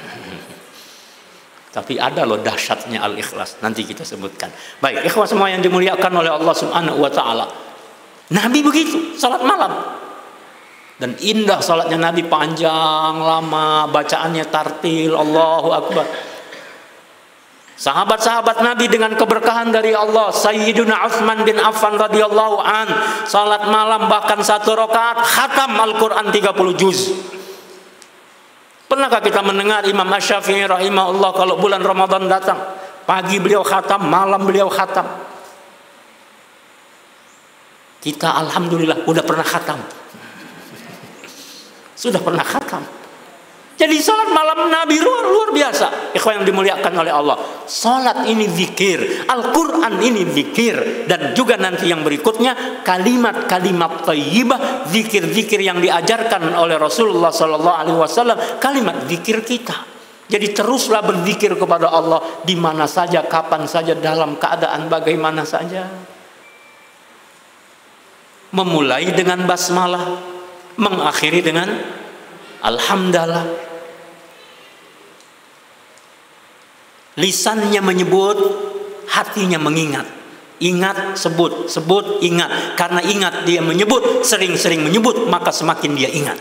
Tapi ada loh dahsyatnya Al-Ikhlas, nanti kita sebutkan. Baik, ikhwah semua yang dimuliakan oleh Allah Subhanahu wa taala. Nabi begitu, salat malam. Dan indah salatnya Nabi, panjang, lama, bacaannya tartil, Allahu Akbar. Sahabat-sahabat Nabi dengan keberkahan dari Allah, Sayyiduna Utsman bin Affan radhiyallahu an, salat malam bahkan satu rakaat khatam Al-Quran tiga puluh juz. Pernahkah kita mendengar Imam Asy-Syafi'i rahimahullah kalau bulan Ramadan datang, pagi beliau khatam, malam beliau khatam. Kita alhamdulillah udah pernah khatam. Sudah pernah khatam. Jadi salat malam Nabi luar, luar biasa. Ikhwan yang dimuliakan oleh Allah. Salat ini zikir, Al-Quran ini zikir, dan juga nanti yang berikutnya kalimat-kalimat thayyibah, zikir-zikir yang diajarkan oleh Rasulullah sallallahu alaihi wasallam, kalimat zikir kita. Jadi teruslah berzikir kepada Allah di mana saja, kapan saja, dalam keadaan bagaimana saja. Memulai dengan basmalah, mengakhiri dengan alhamdulillah. Lisannya menyebut, hatinya mengingat. Ingat, sebut, sebut, ingat. Karena ingat dia menyebut, sering-sering menyebut, maka semakin dia ingat.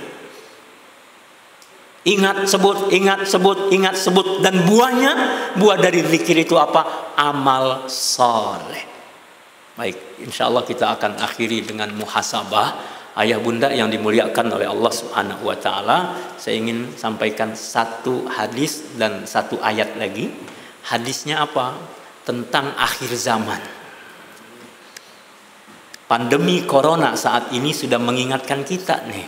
Ingat, sebut, ingat, sebut, ingat, sebut. Dan buahnya, buah dari zikir itu apa? Amal soleh. Baik, insya Allah kita akan akhiri dengan muhasabah. Ayah bunda yang dimuliakan oleh Allah Subhanahu wa taala, saya ingin sampaikan satu hadis dan satu ayat lagi. Hadisnya apa? Tentang akhir zaman. Pandemi corona saat ini sudah mengingatkan kita nih.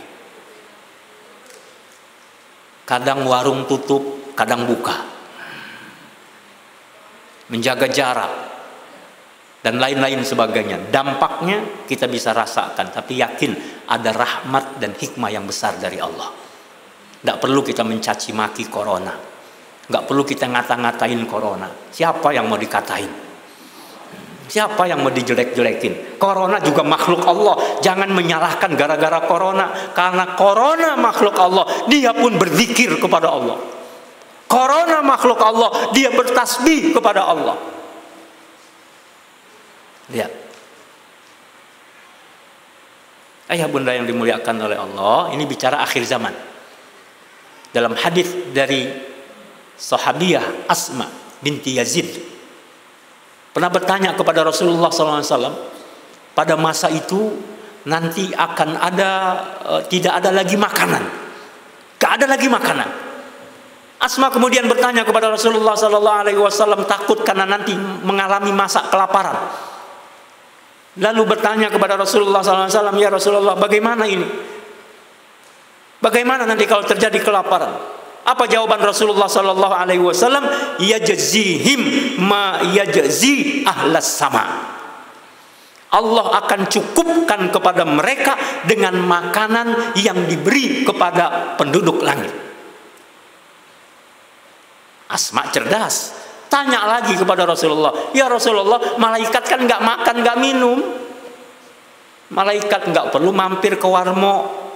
Kadang warung tutup, kadang buka. Menjaga jarak dan lain-lain sebagainya. Dampaknya kita bisa rasakan, tapi yakin ada rahmat dan hikmah yang besar dari Allah. Tidak perlu kita mencaci maki corona. Nggak perlu kita ngata-ngatain corona. Siapa yang mau dikatain? Siapa yang mau dijelek-jelekin? Corona juga makhluk Allah. Jangan menyalahkan gara-gara corona. Karena corona makhluk Allah, dia pun berzikir kepada Allah. Corona makhluk Allah, dia bertasbih kepada Allah. Lihat. Ayah bunda yang dimuliakan oleh Allah, ini bicara akhir zaman. Dalam hadis dari Sahabiyah Asma binti Yazid pernah bertanya kepada Rasulullah sallallahu alaihi wasallam, pada masa itu nanti akan ada e, tidak ada lagi makanan, gak ada lagi makanan. Asma kemudian bertanya kepada Rasulullah sallallahu alaihi wasallam, takut karena nanti mengalami masa kelaparan. Lalu bertanya kepada Rasulullah sallallahu alaihi wasallam, ya Rasulullah, bagaimana ini? Bagaimana nanti kalau terjadi kelaparan? Apa jawaban Rasulullah sallallahu alaihi wasallam? Yajzihim ma yajzi ahlas sama. Allah akan cukupkan kepada mereka dengan makanan yang diberi kepada penduduk langit. Asma cerdas. Tanya lagi kepada Rasulullah, ya Rasulullah, malaikat kan nggak makan, nggak minum. Malaikat nggak perlu mampir ke warmo.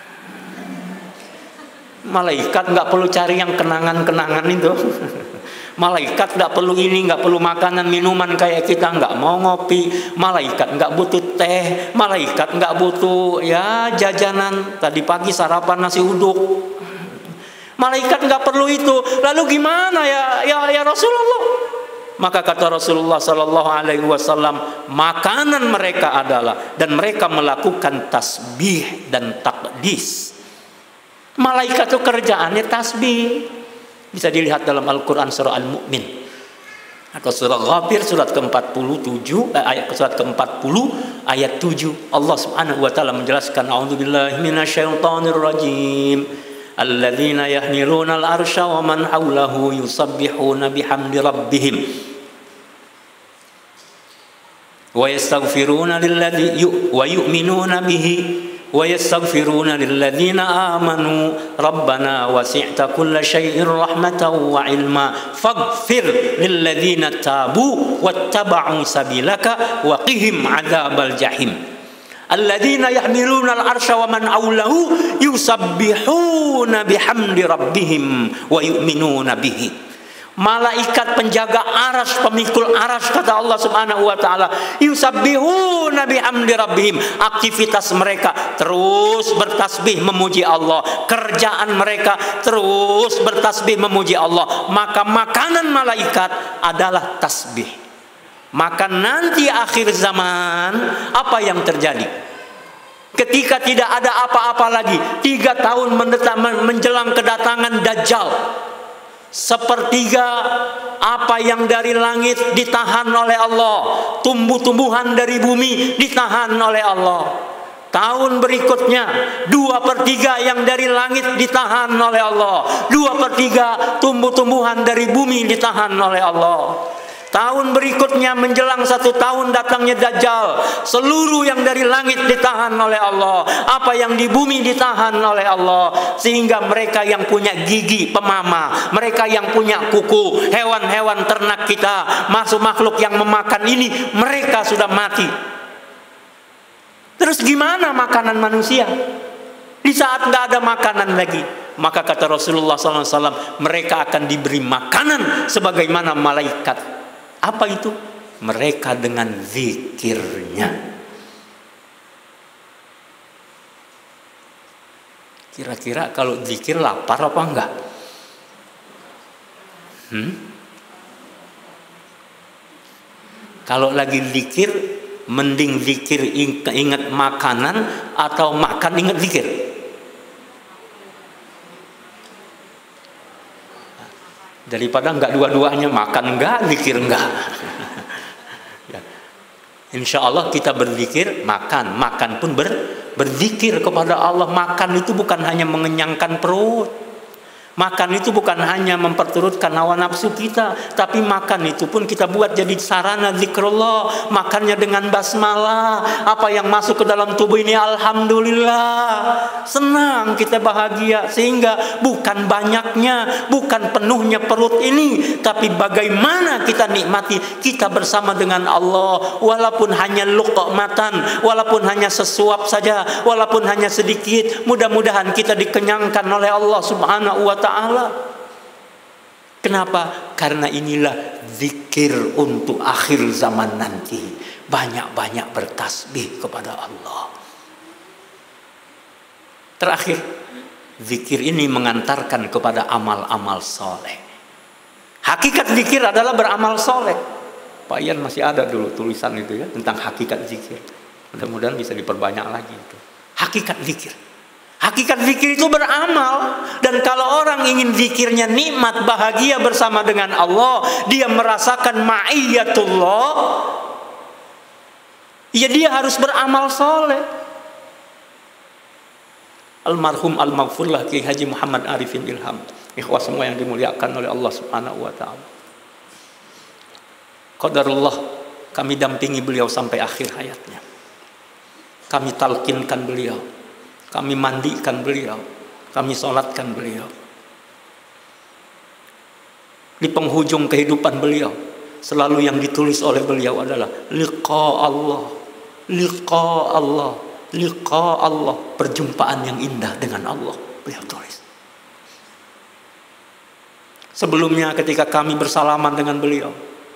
Malaikat nggak perlu cari yang kenangan-kenangan itu. Malaikat nggak perlu ini, nggak perlu makanan minuman kayak kita, nggak mau ngopi. Malaikat nggak butuh teh. Malaikat nggak butuh ya jajanan. Tadi pagi sarapan nasi uduk. Malaikat nggak perlu itu. Lalu gimana ya ya, ya Rasulullah? Maka kata Rasulullah Sallallahu Alaihi Wasallam, makanan mereka adalah, dan mereka melakukan tasbih dan takdis. Malaikat itu kerjaannya tasbih. Bisa dilihat dalam Al-Quran surah Al-Mu'min atau surah Ghafir surat ke empat puluh tujuh eh, ayat surat ke empat puluh ayat tujuh. Allah Subhanahu wa taala menjelaskan, a'udzubillahi minasyaitonir rajim. Alladzina yahmiluna al-arsya wa man hawlahu yusabbihuna bihamdi rabbihim wa yastaghfiruna lilladzi wa yu'minuna bihi wa yastaghfiruna lilladzina amanu rabbana wasi'ta kulla syai'in rahmatan wa ilma faghfir lilladzina tabu wattaba'u sabilaka wa qihim adzabal jahim. Alladzina yahmiluna al-arsya wa man hawlahu yusabbihuna bihamdi rabbihim wa yu'minuna bihi. Malaikat penjaga arsy, pemikul arsy, kata Allah Subhanahu wa taala, yusabbihuna bihamdi rabbihim. Aktivitas mereka terus bertasbih memuji Allah. Kerjaan mereka terus bertasbih memuji Allah. Maka makanan malaikat adalah tasbih. Maka nanti akhir zaman apa yang terjadi? Ketika tidak ada apa-apa lagi, tiga tahun menjelang kedatangan Dajjal, sepertiga apa yang dari langit ditahan oleh Allah, tumbuh-tumbuhan dari bumi ditahan oleh Allah. Tahun berikutnya dua per tiga yang dari langit ditahan oleh Allah. Dua per tiga tumbuh-tumbuhan dari bumi ditahan oleh Allah. Tahun berikutnya menjelang satu tahun datangnya Dajjal. Seluruh yang dari langit ditahan oleh Allah. Apa yang di bumi ditahan oleh Allah. Sehingga mereka yang punya gigi pemama, mereka yang punya kuku, hewan-hewan ternak kita, masuk makhluk yang memakan ini, mereka sudah mati. Terus gimana makanan manusia? Di saat tidak ada makanan lagi, maka kata Rasulullah shallallahu alaihi wasallam, mereka akan diberi makanan sebagaimana malaikat. Apa itu? Mereka dengan zikirnya. Kira-kira kalau zikir lapar apa enggak? Hmm? Kalau lagi zikir, mending zikir ingat makanan atau makan ingat zikir? Daripada enggak dua-duanya, makan enggak, zikir enggak. Ya. Insya Allah kita berzikir, makan, makan pun ber, berzikir kepada Allah. Makan itu bukan hanya mengenyangkan perut. Makan itu bukan hanya memperturutkan hawa nafsu kita, tapi makan itu pun kita buat jadi sarana zikrullah. Makannya dengan basmalah. Apa yang masuk ke dalam tubuh ini, alhamdulillah, senang, kita bahagia. Sehingga bukan banyaknya, bukan penuhnya perut ini, tapi bagaimana kita nikmati kita bersama dengan Allah. Walaupun hanya luqmatan, walaupun hanya sesuap saja, walaupun hanya sedikit, mudah-mudahan kita dikenyangkan oleh Allah subhanahu wa ta'ala. Kenapa? Karena inilah zikir untuk akhir zaman nanti. Banyak-banyak bertasbih kepada Allah. Terakhir, zikir ini mengantarkan kepada amal-amal soleh. Hakikat zikir adalah beramal soleh. Pak Ian masih ada dulu tulisan itu ya, tentang hakikat zikir. Mudah-mudahan bisa diperbanyak lagi itu. Hakikat zikir. Hakikat zikir itu beramal. Dan kalau orang ingin zikirnya nikmat, bahagia bersama dengan Allah, dia merasakan ma'iyatullah, ya dia harus beramal soleh. Almarhum al-maghfurlah Kiai Haji Muhammad Arifin Ilham, ikhwah semua yang dimuliakan oleh Allah subhanahu wa ta'ala, qadarullah, kami dampingi beliau sampai akhir hayatnya. Kami talkinkan beliau, kami mandikan beliau, kami sholatkan beliau. Di penghujung kehidupan beliau, selalu yang ditulis oleh beliau adalah liqa Allah, liqa Allah, liqa Allah, perjumpaan yang indah dengan Allah. Beliau tulis. Sebelumnya ketika kami bersalaman dengan beliau,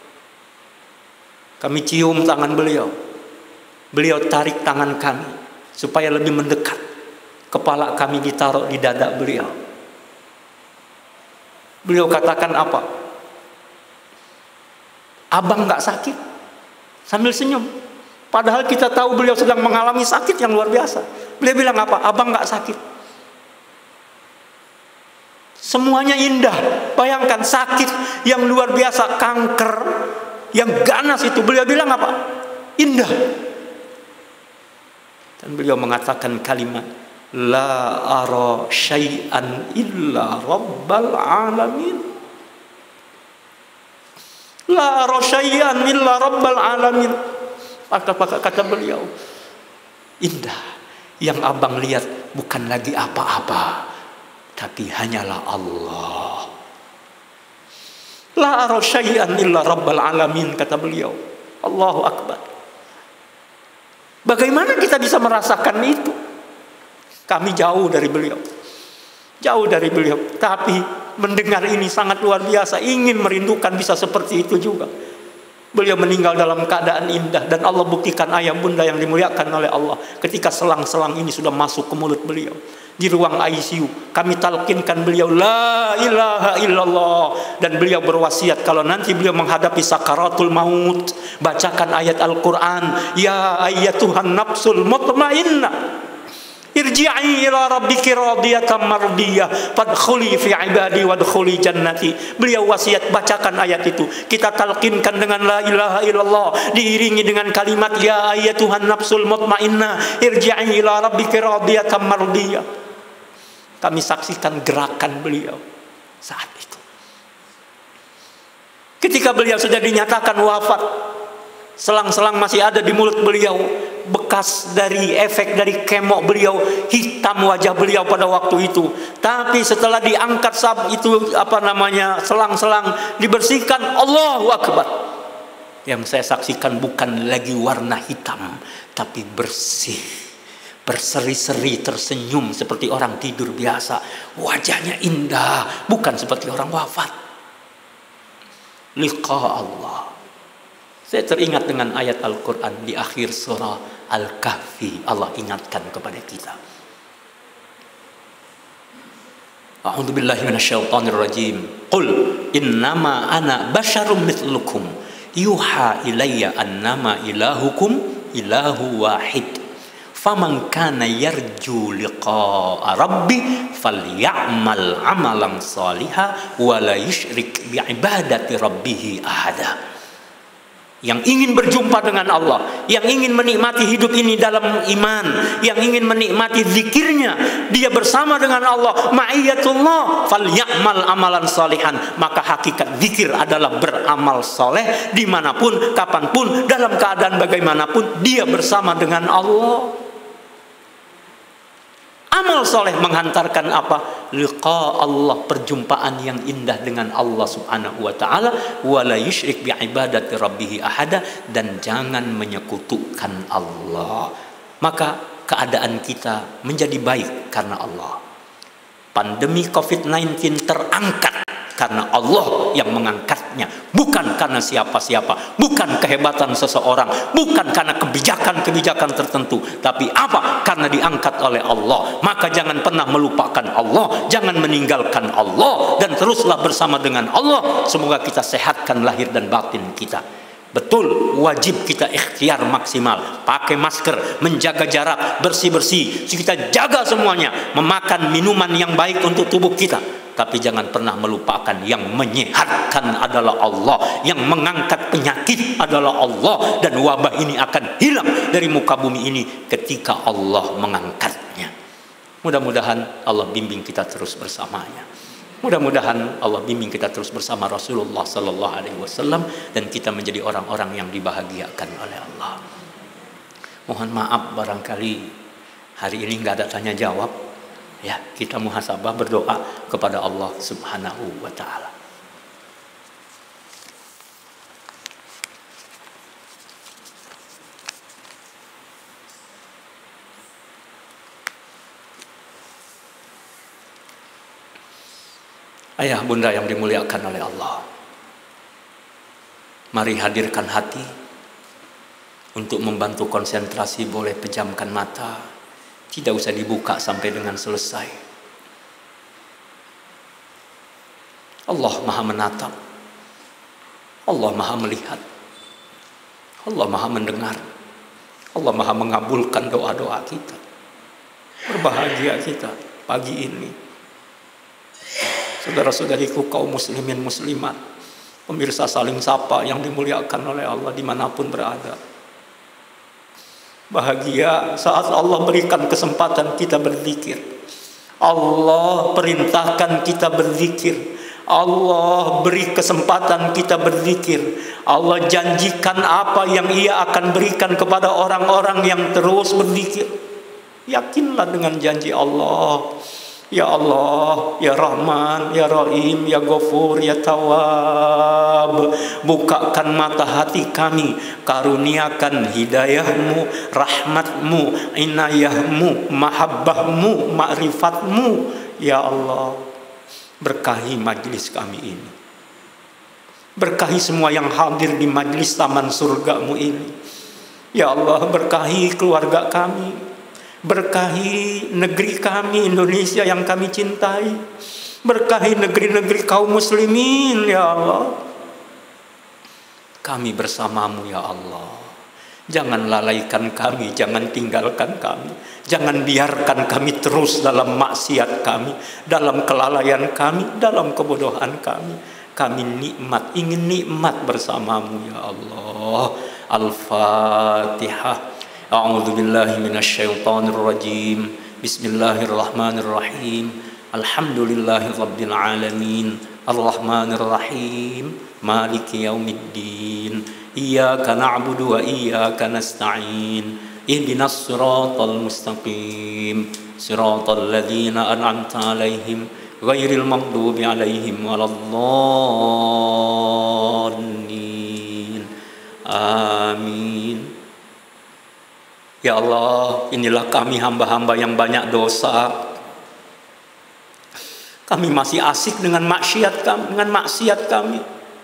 kami cium tangan beliau, beliau tarik tangan kami supaya lebih mendekat. Kepala kami ditaruh di dada beliau. Beliau katakan apa? Abang gak sakit? Sambil senyum. Padahal kita tahu beliau sedang mengalami sakit yang luar biasa. Beliau bilang apa? Abang gak sakit. Semuanya indah. Bayangkan sakit yang luar biasa, kanker, yang ganas itu. Beliau bilang apa? Indah. Dan beliau mengatakan kalimat, la ara syai'an illa rabbal alamin. La ara syai'an illa rabbal alamin. Kata kata beliau, indah. Yang abang lihat bukan lagi apa-apa, tapi hanyalah Allah. La ara syai'an illa rabbal alamin, kata beliau. Allahu akbar. Bagaimana kita bisa merasakan itu? Kami jauh dari beliau, jauh dari beliau, tapi mendengar ini sangat luar biasa. Ingin merindukan bisa seperti itu juga. Beliau meninggal dalam keadaan indah, dan Allah buktikan ayah bunda yang dimuliakan oleh Allah. Ketika selang-selang ini sudah masuk ke mulut beliau, di ruang I C U, kami talkinkan beliau la ilaha illallah, dan beliau berwasiat kalau nanti beliau menghadapi sakaratul maut, bacakan ayat Al-Quran, ya ayyatuhan nafsul mutmainnah, irji'i ila rabbiki radiyatan mardiyah fadkhuli fi ibadi wadkhuli jannati. Beliau wasiat bacakan ayat itu, kita talqinkan dengan la ilaha illallah diiringi dengan kalimat ya ayyatuhan nafsul mutmainnah irji'i ila rabbiki radiyatan mardiyah. Kami saksikan gerakan beliau saat itu. Ketika beliau sudah dinyatakan wafat, selang-selang masih ada di mulut beliau bekas dari efek dari kemo beliau, hitam wajah beliau pada waktu itu. Tapi setelah diangkat sab itu apa namanya selang-selang dibersihkan, Allahu Akbar. Yang saya saksikan bukan lagi warna hitam, tapi bersih, berseri-seri, tersenyum seperti orang tidur biasa. Wajahnya indah, bukan seperti orang wafat. Liqa Allah. Saya teringat dengan ayat Al-Quran di akhir surah Al-Kahfi. Allah ingatkan kepada kita. A'udzu billahi minasyaitonir rajim. Qul innama ana basyarum mithlukum yuha ilayya annama ilahukum ilahu wahid. Faman kana yarju liqa'a rabbi falyamal amalan salihah wa la yusyrik bi ibadati rabbih ahada. Yang ingin berjumpa dengan Allah, yang ingin menikmati hidup ini dalam iman, yang ingin menikmati zikirnya, dia bersama dengan Allah, ma'iyatullah, falyamal amalan salihan. Maka hakikat zikir adalah beramal soleh dimanapun, kapanpun, dalam keadaan bagaimanapun, dia bersama dengan Allah. Amal soleh menghantarkan apa? Liqa Allah, perjumpaan yang indah dengan Allah subhanahu wa ta'ala. Wala yusyrik bi ibadati rabbih ahada, dan jangan menyekutukan Allah. Maka keadaan kita menjadi baik karena Allah. Pandemi covid sembilan belas terangkat karena Allah yang mengangkatnya, bukan karena siapa-siapa, bukan kehebatan seseorang, bukan karena kebijakan-kebijakan tertentu, tapi apa? Karena diangkat oleh Allah. Maka jangan pernah melupakan Allah, jangan meninggalkan Allah, dan teruslah bersama dengan Allah. Semoga kita sehatkan lahir dan batin kita. Betul, wajib kita ikhtiar maksimal, pakai masker, menjaga jarak, bersih-bersih, kita jaga semuanya, memakan minuman yang baik untuk tubuh kita. Tapi jangan pernah melupakan yang menyehatkan adalah Allah, yang mengangkat penyakit adalah Allah, dan wabah ini akan hilang dari muka bumi ini ketika Allah mengangkatnya. Mudah-mudahan Allah bimbing kita terus bersamanya. Mudah-mudahan Allah bimbing kita terus bersama Rasulullah Sallallahu Alaihi Wasallam, dan kita menjadi orang-orang yang dibahagiakan oleh Allah. Mohon maaf barangkali hari ini nggak ada tanya jawab. Ya, kita muhasabah, berdoa kepada Allah Subhanahu wa ta'ala. Ayah bunda yang dimuliakan oleh Allah, mari hadirkan hati untuk membantu konsentrasi. Boleh pejamkan mata, tidak usah dibuka sampai dengan selesai. Allah maha menatap, Allah maha melihat, Allah maha mendengar, Allah maha mengabulkan doa-doa kita. Berbahagia kita pagi ini, saudara-saudariku kaum muslimin muslimat, pemirsa saling sapa yang dimuliakan oleh Allah dimanapun berada. Bahagia saat Allah berikan kesempatan kita berzikir. Allah perintahkan kita berzikir. Allah beri kesempatan kita berzikir. Allah janjikan apa yang Ia akan berikan kepada orang-orang yang terus berzikir. Yakinlah dengan janji Allah. Ya Allah, Ya Rahman, Ya Rahim, Ya Ghafur, Ya Tawwab. Bukakan mata hati kami, karuniakan hidayahmu, rahmatmu, inayahmu, mahabbahmu, ma'rifatmu. Ya Allah, berkahi majlis kami ini. Berkahi semua yang hadir di majlis taman surgamu ini. Ya Allah, berkahi keluarga kami. Berkahi negeri kami Indonesia yang kami cintai. Berkahi negeri-negeri kaum muslimin, ya Allah. Kami bersamamu, ya Allah. Jangan lalaikan kami, jangan tinggalkan kami. Jangan biarkan kami terus dalam maksiat kami, dalam kelalaian kami, dalam kebodohan kami. Kami nikmat, ingin nikmat bersamamu ya Allah. Al-Fatihah. A'udzu billahi minasyaitonir rajim. Bismillahirrahmanirrahim. Alhamdulillahi rabbil alamin. Ar-Rahmanir Rahim. Maliki yaumiddin. Iyyaka na'budu wa iyyaka nasta'in. Ihdinas siratal mustaqim. Siratal ladzina an'amta 'alaihim ghairil maghdubi 'alaihim waladdallin. Amin. Ya Allah, inilah kami hamba-hamba yang banyak dosa. Kami masih asik dengan maksiat kami, dengan maksiat kami.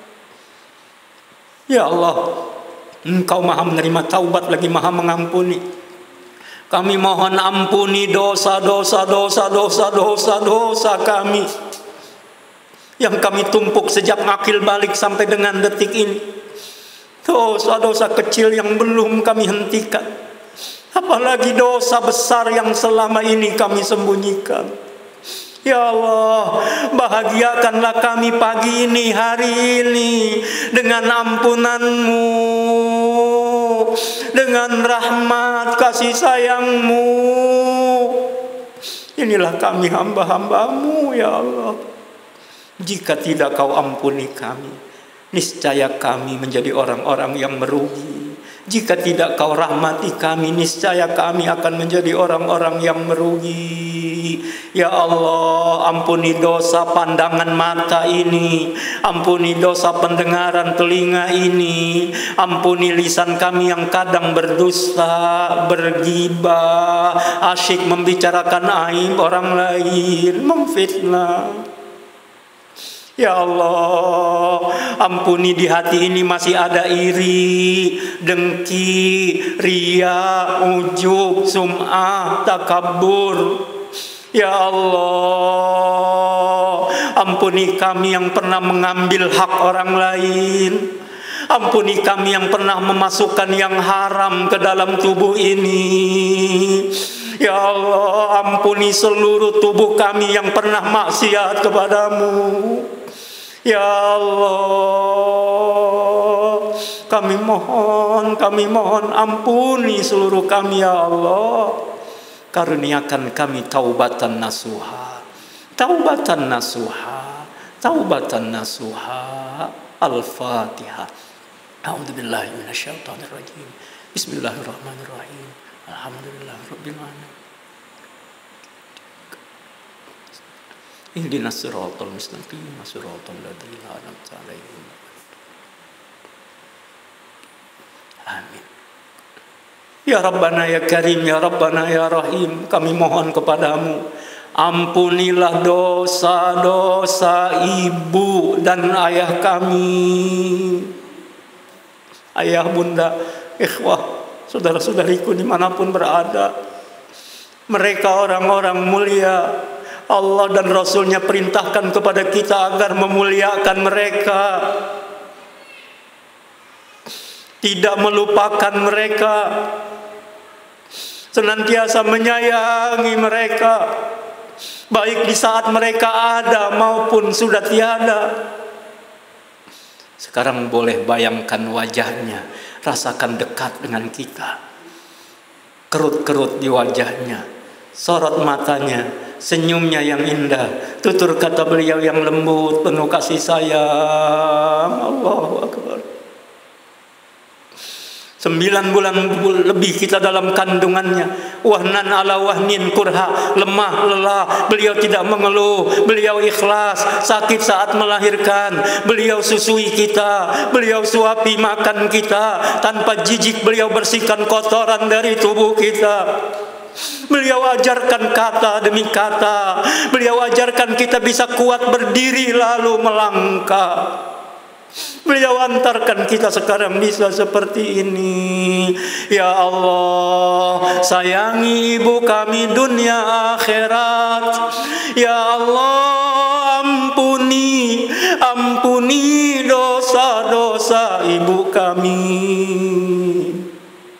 Ya Allah, Engkau maha menerima taubat lagi maha mengampuni. Kami mohon ampuni dosa-dosa, dosa-dosa, dosa-dosa kami yang kami tumpuk sejak akil balik sampai dengan detik ini. Dosa-dosa kecil yang belum kami hentikan, apalagi dosa besar yang selama ini kami sembunyikan. Ya Allah, bahagiakanlah kami pagi ini, hari ini dengan ampunan-Mu, dengan rahmat kasih sayang-Mu. Inilah kami hamba-hamba-Mu ya Allah. Jika tidak Kau ampuni kami, niscaya kami menjadi orang-orang yang merugi. Jika tidak Kau rahmati kami, niscaya kami akan menjadi orang-orang yang merugi. Ya Allah, ampuni dosa pandangan mata ini, ampuni dosa pendengaran telinga ini, ampuni lisan kami yang kadang berdusta, bergibah, asyik membicarakan aib orang lain, memfitnah. Ya Allah, ampuni di hati ini masih ada iri, dengki, ria, ujub, sum'ah, takabur. Ya Allah, ampuni kami yang pernah mengambil hak orang lain. Ampuni kami yang pernah memasukkan yang haram ke dalam tubuh ini. Ya Allah, ampuni seluruh tubuh kami yang pernah maksiat kepadamu. Ya Allah, kami mohon, kami mohon ampuni seluruh kami ya Allah. Karuniakan kami taubatan nasuha, taubatan nasuha, taubatan nasuha. Al-Fatihah. A'udzu billahi minasyaitonir rajim. Bismillahirrahmanirrahim. Alhamdulillahirabbil alamin. Ihdinas siratal mustaqim, siratal ladzina an'amta 'alaihim. Amin. Ya Rabbana ya Karim, ya Rabbana ya Rahim, kami mohon kepadamu, ampunilah dosa-dosa ibu dan ayah kami. Ayah, bunda, ikhwah, saudara-saudariku dimanapun berada, mereka orang-orang mulia. Allah dan Rasulnya perintahkan kepada kita agar memuliakan mereka, tidak melupakan mereka, senantiasa menyayangi mereka, baik di saat mereka ada maupun sudah tiada. Sekarang boleh bayangkan wajahnya, rasakan dekat dengan kita, kerut-kerut di wajahnya, sorot matanya, senyumnya yang indah, tutur kata beliau yang lembut, penuh kasih sayang. Allahu Akbar. Sembilan bulan lebih kita dalam kandungannya. Wahnan ala wahnin kurha, lemah lelah. Beliau tidak mengeluh, beliau ikhlas. Sakit saat melahirkan, beliau susui kita, beliau suapi makan kita. Tanpa jijik beliau bersihkan kotoran dari tubuh kita. Beliau ajarkan kata demi kata. Beliau ajarkan kita bisa kuat berdiri lalu melangkah. Beliau antarkan kita sekarang bisa seperti ini. Ya Allah, sayangi ibu kami dunia akhirat. Ya Allah, ampuni, ampuni dosa-dosa ibu kami.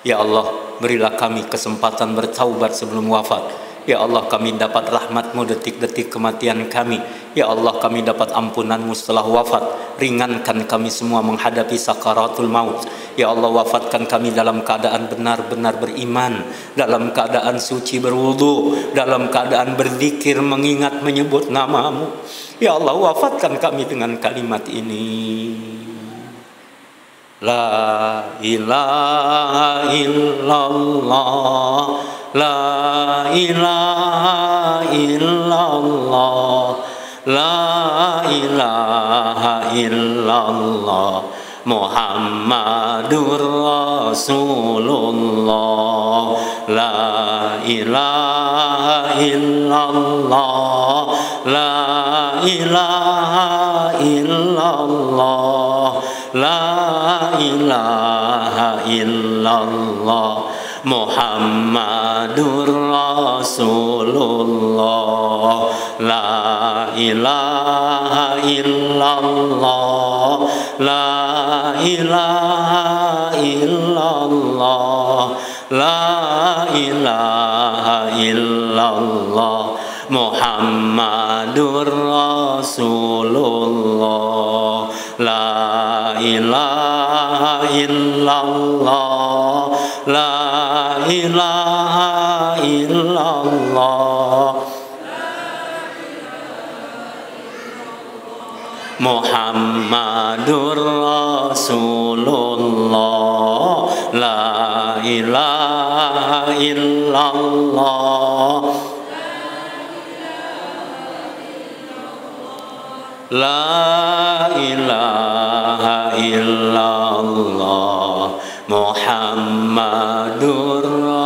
Ya Allah, berilah kami kesempatan bertaubat sebelum wafat. Ya Allah, kami dapat rahmat-Mu detik-detik kematian kami. Ya Allah, kami dapat ampunan-Mu setelah wafat. Ringankan kami semua menghadapi sakaratul maut. Ya Allah, wafatkan kami dalam keadaan benar-benar beriman, dalam keadaan suci berwudu, dalam keadaan berzikir mengingat menyebut nama-Mu. Ya Allah, wafatkan kami dengan kalimat ini. La ilaha illallah, la ilaha illallah, la ilaha illallah, Muhammadur Rasulullah, la ilaha illallah, la ilaha illallah, la ilaha illallah, Muhammadur Rasulullah, la ilaha illallah, la ilaha illallah, la ilaha illallah, Muhammadur Rasulullah, la ilaha illallah, la ilaha illallah, Muhammadur Rasulullah, la ilaha illallah, la ilaha illallah, Muhammadur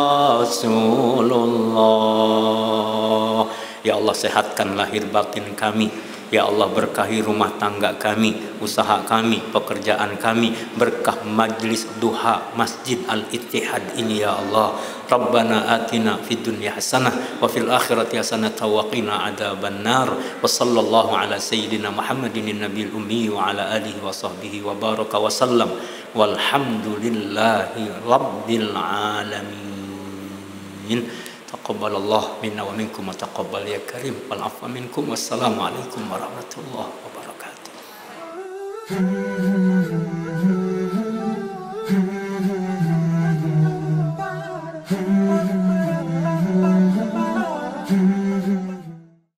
Rasulullah. Ya Allah, sehatkan lahir batin kami. Ya Allah, berkahi rumah tangga kami, usaha kami, pekerjaan kami, berkah majlis duha Masjid Al-Ittihad ini ya Allah. Rabbana atina fid dunya hasanah wa fil akhirati hasanah wa qina adzabannar. Wa sallallahu ala sayyidina Muhammadin nabiyil ummi wa ala alihi wa sahbihi wa baraka wa sallam. Walhamdulillahi rabbil alamin. Taqabbalallah minna wa minkum wa taqabbal ya karim. Wal afwa minkum. Wassalamu alaikum warahmatullahi wabarakatuh.